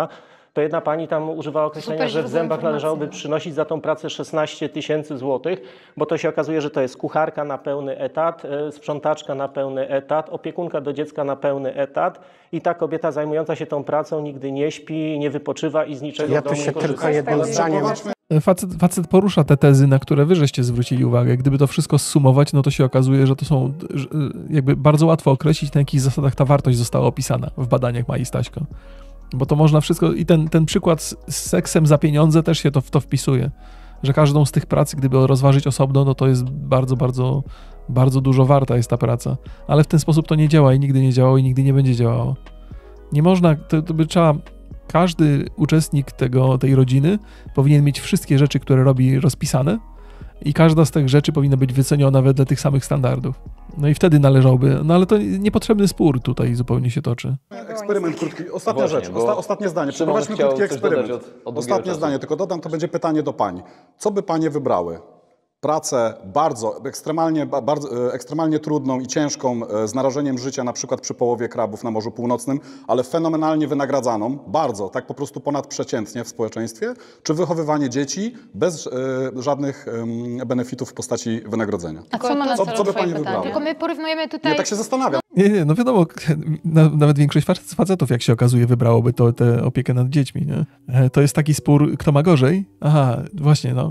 to jedna pani tam używała określenia, Super że w źródło zębach należałoby informacji. przynosić za tą pracę szesnaście tysięcy złotych, bo to się okazuje, że to jest kucharka na pełny etat, e, sprzątaczka na pełny etat, opiekunka do dziecka na pełny etat i ta kobieta zajmująca się tą pracą nigdy nie śpi, nie wypoczywa i z niczego Ja w tu domu się nie korzysta. tylko jednym zdaniem... Facet, facet porusza te tezy, na które wy żeście zwrócili uwagę. Gdyby to wszystko zsumować, no to się okazuje, że to są że, jakby bardzo łatwo określić, na jakich zasadach ta wartość została opisana w badaniach Mai Staśko. Bo to można wszystko, i ten, ten przykład z, z seksem za pieniądze też się to w to wpisuje, że każdą z tych prac, gdyby rozważyć osobno, no to jest bardzo, bardzo, bardzo dużo warta jest ta praca. Ale w ten sposób to nie działa i nigdy nie działało i nigdy nie będzie działało. Nie można, to, to by trzeba... Każdy uczestnik tego, tej rodziny powinien mieć wszystkie rzeczy, które robi, rozpisane i każda z tych rzeczy powinna być wyceniona wedle tych samych standardów. No i wtedy należałoby, no ale to niepotrzebny spór tutaj zupełnie się toczy. Eksperyment krótki. Ostatnia Właśnie, rzecz, bo Osta, ostatnie zdanie. Szymon Przeprowadźmy chciał krótki coś eksperyment. dodać od- od długiego Ostatnie czasu. zdanie, tylko dodam, to będzie pytanie do pań. Co by panie wybrały? Pracę bardzo, ekstremalnie, ba- bardzo, e, ekstremalnie trudną i ciężką, e, z narażeniem życia, na przykład przy połowie krabów na Morzu Północnym, ale fenomenalnie wynagradzaną, bardzo, tak po prostu ponadprzeciętnie w społeczeństwie, czy wychowywanie dzieci bez e, żadnych e, benefitów w postaci wynagrodzenia? A co ma na Co- celu co by twoje pani pytanie? wybrała? Tylko my porównujemy tutaj... Ja tak się zastanawiam. Nie, nie, no wiadomo, na, nawet większość fac- facetów, jak się okazuje, wybrałoby to tę opiekę nad dziećmi, nie? E, To jest taki spór, kto ma gorzej. Aha, właśnie, no.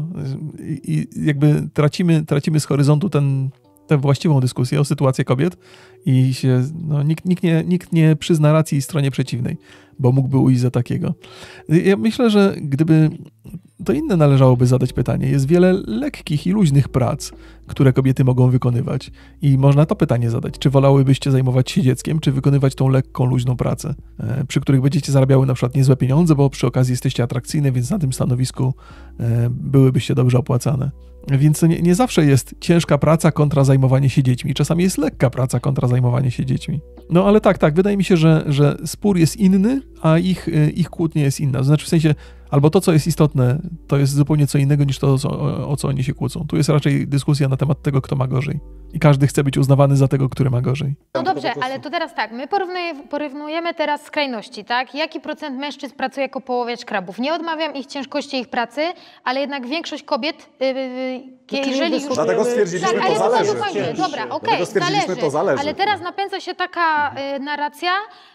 I, i jakby tracimy, tracimy z horyzontu ten, tę właściwą dyskusję o sytuacji kobiet i się, no, nikt, nikt, nie, nikt nie przyzna racji stronie przeciwnej, bo mógłby ujść za takiego. Ja myślę, że gdyby to inne należałoby zadać pytanie. Jest wiele lekkich i luźnych prac, które kobiety mogą wykonywać. I można to pytanie zadać. Czy wolałybyście zajmować się dzieckiem, czy wykonywać tą lekką, luźną pracę, e, przy których będziecie zarabiały na przykład niezłe pieniądze, bo przy okazji jesteście atrakcyjne, więc na tym stanowisku e, byłybyście dobrze opłacane. Więc nie, nie zawsze jest ciężka praca kontra zajmowanie się dziećmi. Czasami jest lekka praca kontra zajmowanie się dziećmi. No ale tak, tak, wydaje mi się, że, że spór jest inny, a ich, ich kłótnia jest inna. To znaczy w sensie, albo to, co jest istotne, to jest zupełnie co innego niż to, co, o, o co oni się kłócą. Tu jest raczej dyskusja na temat tego, kto ma gorzej. I każdy chce być uznawany za tego, który ma gorzej. No dobrze, ale to teraz tak, my porównuje, porównujemy teraz skrajności, tak? Jaki procent mężczyzn pracuje jako połowiacz krabów? Nie odmawiam ich ciężkości ich pracy, ale jednak większość kobiet, yy, yy, jeżeli już... Dlatego stwierdziliśmy, Tak, to ale to zależy. dokończę. Dobra, okej, Dlatego stwierdziliśmy, zależy. to zależy. Ale teraz napędza się taka y, narracja,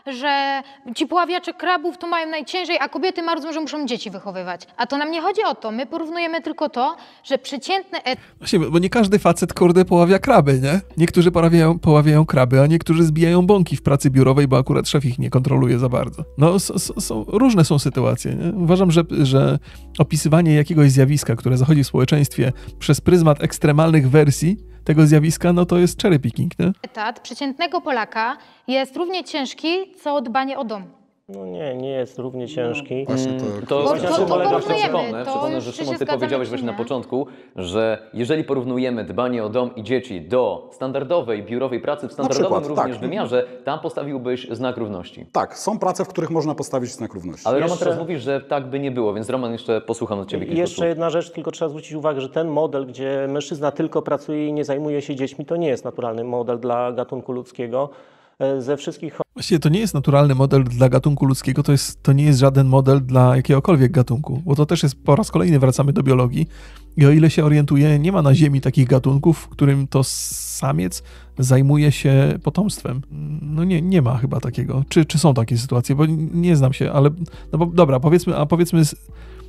że ci poławiacze krabów to mają najciężej, a kobiety marudzą, że muszą dzieci wychowywać. A to nam nie chodzi o to. My porównujemy tylko to, że przeciętny et... Właśnie, bo nie każdy facet, kurde, poławia kraby, nie? Niektórzy poławiają, poławiają kraby, a niektórzy zbijają bąki w pracy biurowej, bo akurat szef ich nie kontroluje za bardzo. No, s- s- są, różne są sytuacje, nie? Uważam, że, że opisywanie jakiegoś zjawiska, które zachodzi w społeczeństwie przez pryzmat ekstremalnych wersji tego zjawiska, no to jest cherry picking, nie? etat przeciętnego Polaka jest równie ciężki, co dbanie o dom. No nie, nie jest równie ciężki. Właśnie to... To, Bo- to, to- to polega, porównujemy, przypomnę, to przypomnę, już że czy Szymon, się ty zgadzamy, powiedziałeś czy właśnie na nie? początku, że jeżeli porównujemy dbanie o dom i dzieci do standardowej, biurowej pracy w standardowym przykład, również tak. wymiarze, tam postawiłbyś znak równości. Tak, są prace, w których można postawić znak równości. Ale Roman Jeszcze- teraz mówisz, że tak by nie było, więc Roman, jeszcze posłucham od ciebie I kilku jeszcze słów. jedna rzecz, tylko trzeba zwrócić uwagę, że ten model, gdzie mężczyzna tylko pracuje i nie zajmuje się dziećmi, to nie jest naturalny model dla gatunku ludzkiego. E, Ze wszystkich Właściwie to nie jest naturalny model dla gatunku ludzkiego, to, jest, to nie jest żaden model dla jakiegokolwiek gatunku, bo to też jest, po raz kolejny wracamy do biologii i o ile się orientuję, nie ma na Ziemi takich gatunków, w którym to samiec zajmuje się potomstwem. No nie, nie ma chyba takiego. Czy, czy są takie sytuacje, bo nie znam się, ale no bo, dobra, powiedzmy, a powiedzmy z,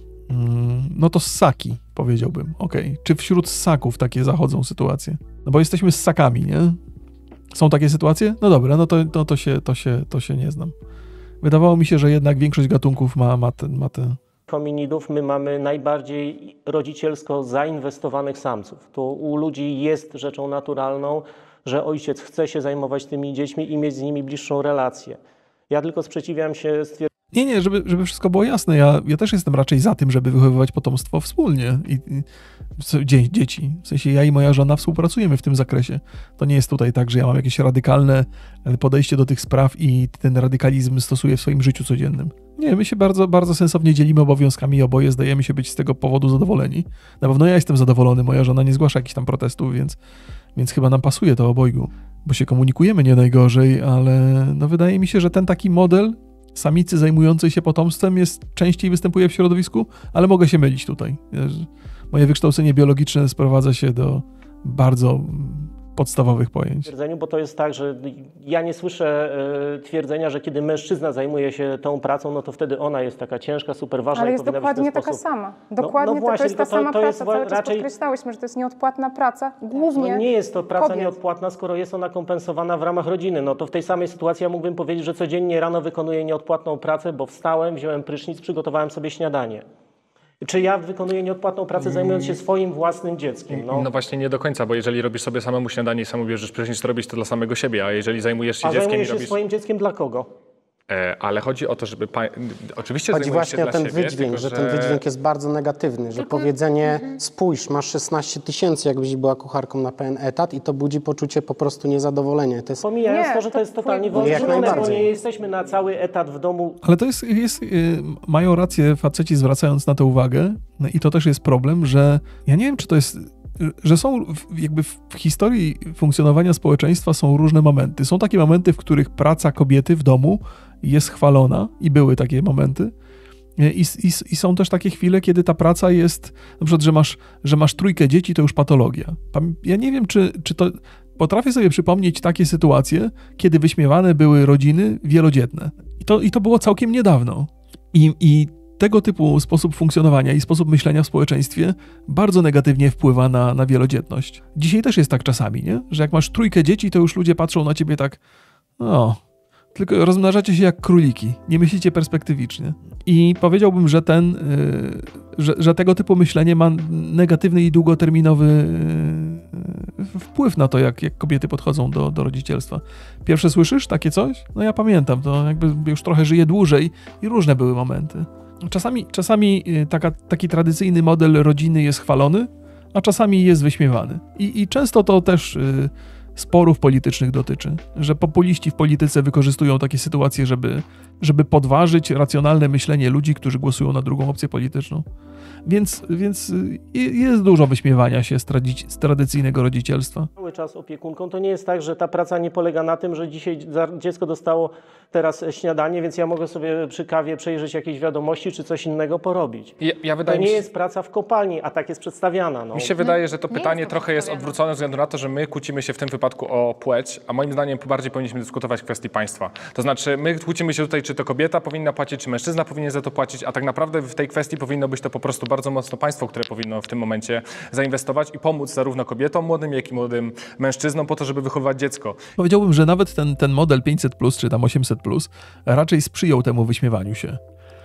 mm, no to ssaki, powiedziałbym, okej. Czy wśród ssaków takie zachodzą sytuacje? No bo jesteśmy ssakami, nie? Są takie sytuacje? No dobra, no to, no to, się, to, się, to się nie znam. Wydawało mi się, że jednak większość gatunków ma, ma, te, ma te... hominidów my mamy najbardziej rodzicielsko zainwestowanych samców. To u ludzi jest rzeczą naturalną, że ojciec chce się zajmować tymi dziećmi i mieć z nimi bliższą relację. Ja tylko sprzeciwiam się stwierdzeniu, Nie, nie, żeby, żeby wszystko było jasne. Ja, ja też jestem raczej za tym, żeby wychowywać potomstwo wspólnie. I, i dzie, dzieci. W sensie ja i moja żona współpracujemy w tym zakresie. To nie jest tutaj tak, że ja mam jakieś radykalne podejście do tych spraw i ten radykalizm stosuję w swoim życiu codziennym. Nie, my się bardzo, bardzo sensownie dzielimy obowiązkami i oboje zdajemy się być z tego powodu zadowoleni. Na pewno ja jestem zadowolony, moja żona nie zgłasza jakichś tam protestów, więc, więc chyba nam pasuje to obojgu. Bo się komunikujemy nie najgorzej, ale no wydaje mi się, że ten taki model samicy zajmującej się potomstwem jest częściej występuje w środowisku, ale mogę się mylić tutaj. Moje wykształcenie biologiczne sprowadza się do bardzo podstawowych pojęć. Twierdzeniu, bo to jest tak, że ja nie słyszę y, twierdzenia, że kiedy mężczyzna zajmuje się tą pracą, no to wtedy ona jest taka ciężka, super ważna. Ale i jest powinna dokładnie być w ten taka sposób. sama. No- Dokładnie no to, właśnie, to jest ta tylko to- sama to praca. jest Cały czas raczej- podkreślałyśmy, że to jest nieodpłatna praca, głównie No nie jest to praca kobiet. nieodpłatna, skoro jest ona kompensowana w ramach rodziny. No to w tej samej sytuacji ja mógłbym powiedzieć, że codziennie rano wykonuję nieodpłatną pracę, bo wstałem, wziąłem prysznic, przygotowałem sobie śniadanie. Czy ja wykonuję nieodpłatną pracę, zajmując się swoim własnym dzieckiem? No. no właśnie nie do końca, bo jeżeli robisz sobie samemu śniadanie i sam bierzesz prysznic, to robisz to dla samego siebie, a jeżeli zajmujesz się A dzieckiem zajmujesz i się robisz... swoim dzieckiem dla kogo? E, ale chodzi o to, żeby... Pa... Oczywiście Chodzi zajmujesz się właśnie o dla ten siebie, wydźwięk, tylko, że ten wydźwięk jest bardzo negatywny, że Tylko- powiedzenie spójrz, masz szesnaście tysięcy, jakbyś była kucharką na pełen etat i to budzi poczucie po prostu niezadowolenia. To jest Pomijając Nie, to, że to to jest totalnie twój- Jak wyolbrzymione, bo najbardziej. nie jesteśmy na cały etat w domu. Ale to jest, jest yy, mają rację faceci zwracając na to uwagę, no i to też jest problem, że ja nie wiem, czy to jest, że są w- jakby w historii funkcjonowania społeczeństwa są różne momenty. Są takie momenty, w których praca kobiety w domu jest chwalona i były takie momenty. I, i, I są też takie chwile, kiedy ta praca jest, na przykład, że masz, że masz trójkę dzieci, to już patologia. Pam- Ja nie wiem, czy, czy to... Potrafię sobie przypomnieć takie sytuacje, kiedy wyśmiewane były rodziny wielodzietne. I to, i to było całkiem niedawno. I, I tego typu sposób funkcjonowania i sposób myślenia w społeczeństwie bardzo negatywnie wpływa na, na wielodzietność. Dzisiaj też jest tak czasami, nie? Że jak masz trójkę dzieci, to już ludzie patrzą na ciebie tak, o, tylko rozmnażacie się jak króliki, nie myślicie perspektywicznie. I powiedziałbym, że ten, yy, że, że tego typu myślenie ma negatywny i długoterminowy yy, wpływ na to, jak, jak kobiety podchodzą do, do rodzicielstwa. Pierwsze słyszysz takie coś? No ja pamiętam, to jakby już trochę żyję dłużej i różne były momenty. Czasami, czasami yy, taka, taki tradycyjny model rodziny jest chwalony, a czasami jest wyśmiewany. I, i często to też... Yy, sporów politycznych dotyczy, że populiści w polityce wykorzystują takie sytuacje, żeby, żeby podważyć racjonalne myślenie ludzi, którzy głosują na drugą opcję polityczną. Więc, więc jest dużo wyśmiewania się z, tradici- z tradycyjnego rodzicielstwa. Cały czas opiekunką to nie jest tak, że ta praca nie polega na tym, że dzisiaj za- dziecko dostało teraz śniadanie, więc ja mogę sobie przy kawie przejrzeć jakieś wiadomości czy coś innego porobić. Ja, ja To wydaje nie mi się, jest praca w kopalni, a tak jest przedstawiana. No. mi się wydaje, że to nie pytanie jest to trochę jest przedstawiane. odwrócone ze względu na to, że my kłócimy się w tym wypadku o płeć, a moim zdaniem bardziej powinniśmy dyskutować w kwestii państwa. To znaczy, my kłócimy się tutaj, czy to kobieta powinna płacić, czy mężczyzna powinien za to płacić, a tak naprawdę w tej kwestii powinno być to po prostu bardzo mocno państwo, które powinno w tym momencie zainwestować i pomóc zarówno kobietom młodym, jak i młodym mężczyznom po to, żeby wychowywać dziecko. Powiedziałbym, że nawet ten, ten model pięćset plus, czy tam osiemset plus raczej sprzyjał temu wyśmiewaniu się.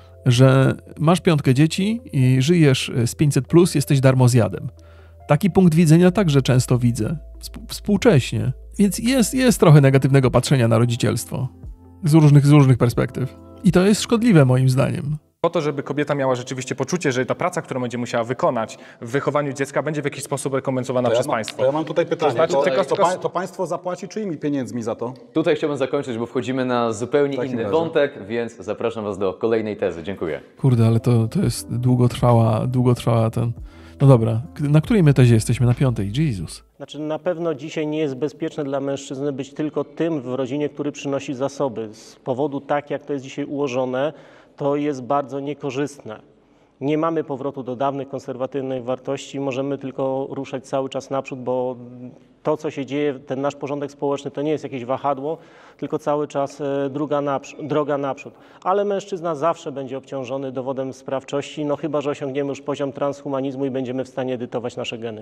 Że masz piątkę dzieci i żyjesz z pięćset plus, jesteś darmozjadem. Taki punkt widzenia także często widzę, współ- współcześnie. Więc jest, jest trochę negatywnego patrzenia na rodzicielstwo z różnych, z różnych perspektyw. I to jest szkodliwe moim zdaniem. Po to, żeby kobieta miała rzeczywiście poczucie, że ta praca, którą będzie musiała wykonać w wychowaniu dziecka, będzie w jakiś sposób rekompensowana To ja, przez mam, państwo. to ja mam tutaj pytanie. znaczy, To, tylko- to, tylko- pa, to państwo zapłaci czyimi pieniędzmi za to? Tutaj chciałbym zakończyć, bo wchodzimy na zupełnie takim inny razie. wątek, więc zapraszam Was do kolejnej tezy. Dziękuję. Kurde, ale to, to jest długotrwała, długotrwała ten... No dobra, na której my tezie jesteśmy? Na piątej. Jezus. Znaczy na pewno dzisiaj nie jest bezpieczne dla mężczyzny być tylko tym w rodzinie, który przynosi zasoby. Z powodu tak, jak to jest dzisiaj ułożone, to jest bardzo niekorzystne. Nie mamy powrotu do dawnych konserwatywnych wartości, możemy tylko ruszać cały czas naprzód, bo to, co się dzieje, ten nasz porządek społeczny, to nie jest jakieś wahadło, tylko cały czas e, druga naprzód, droga naprzód. Ale mężczyzna zawsze będzie obciążony dowodem sprawczości, no chyba że osiągniemy już poziom transhumanizmu i będziemy w stanie edytować nasze geny.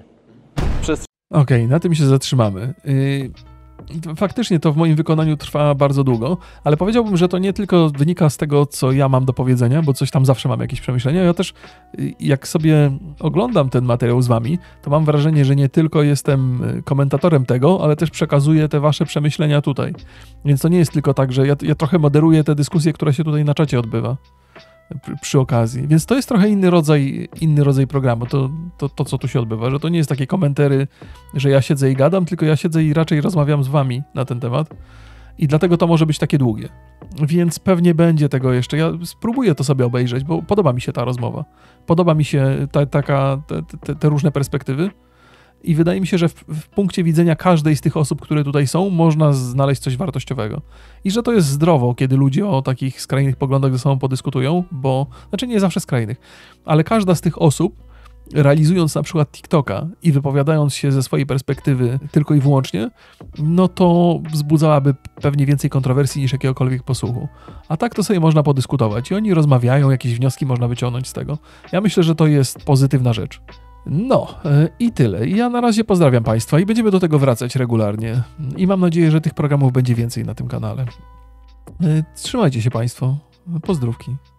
Okej, na tym się zatrzymamy. Yy, faktycznie to w moim wykonaniu trwa bardzo długo, ale powiedziałbym, że to nie tylko wynika z tego, co ja mam do powiedzenia, bo coś tam zawsze mam jakieś przemyślenia. Ja też, yy, jak sobie oglądam ten materiał z wami, to mam wrażenie, że nie tylko jestem komentatorem tego, ale też przekazuję te wasze przemyślenia tutaj. Więc to nie jest tylko tak, że ja, ja trochę moderuję tę dyskusję, która się tutaj na czacie odbywa przy, przy okazji. Więc to jest trochę inny rodzaj, inny rodzaj programu, to, to, to co tu się odbywa, że to nie jest takie komentary, że ja siedzę i gadam, tylko ja siedzę i raczej rozmawiam z wami na ten temat i dlatego to może być takie długie. Więc pewnie będzie tego jeszcze. Ja spróbuję to sobie obejrzeć, bo podoba mi się ta rozmowa. Podoba mi się ta, taka, te, te, te różne perspektywy i wydaje mi się, że w, w punkcie widzenia każdej z tych osób, które tutaj są, można znaleźć coś wartościowego. I że to jest zdrowo, kiedy ludzie o takich skrajnych poglądach ze sobą podyskutują, bo, znaczy nie zawsze skrajnych, ale każda z tych osób, realizując na przykład TikToka i wypowiadając się ze swojej perspektywy tylko i wyłącznie, no to wzbudzałaby pewnie więcej kontrowersji niż jakiegokolwiek posłuchu. A tak to sobie można podyskutować i oni rozmawiają, jakieś wnioski można wyciągnąć z tego. Ja myślę, że to jest pozytywna rzecz. No yy, i tyle. Ja na razie pozdrawiam Państwa i będziemy do tego wracać regularnie. I mam nadzieję, że tych programów będzie więcej na tym kanale. Yy, trzymajcie się Państwo. Pozdrówki.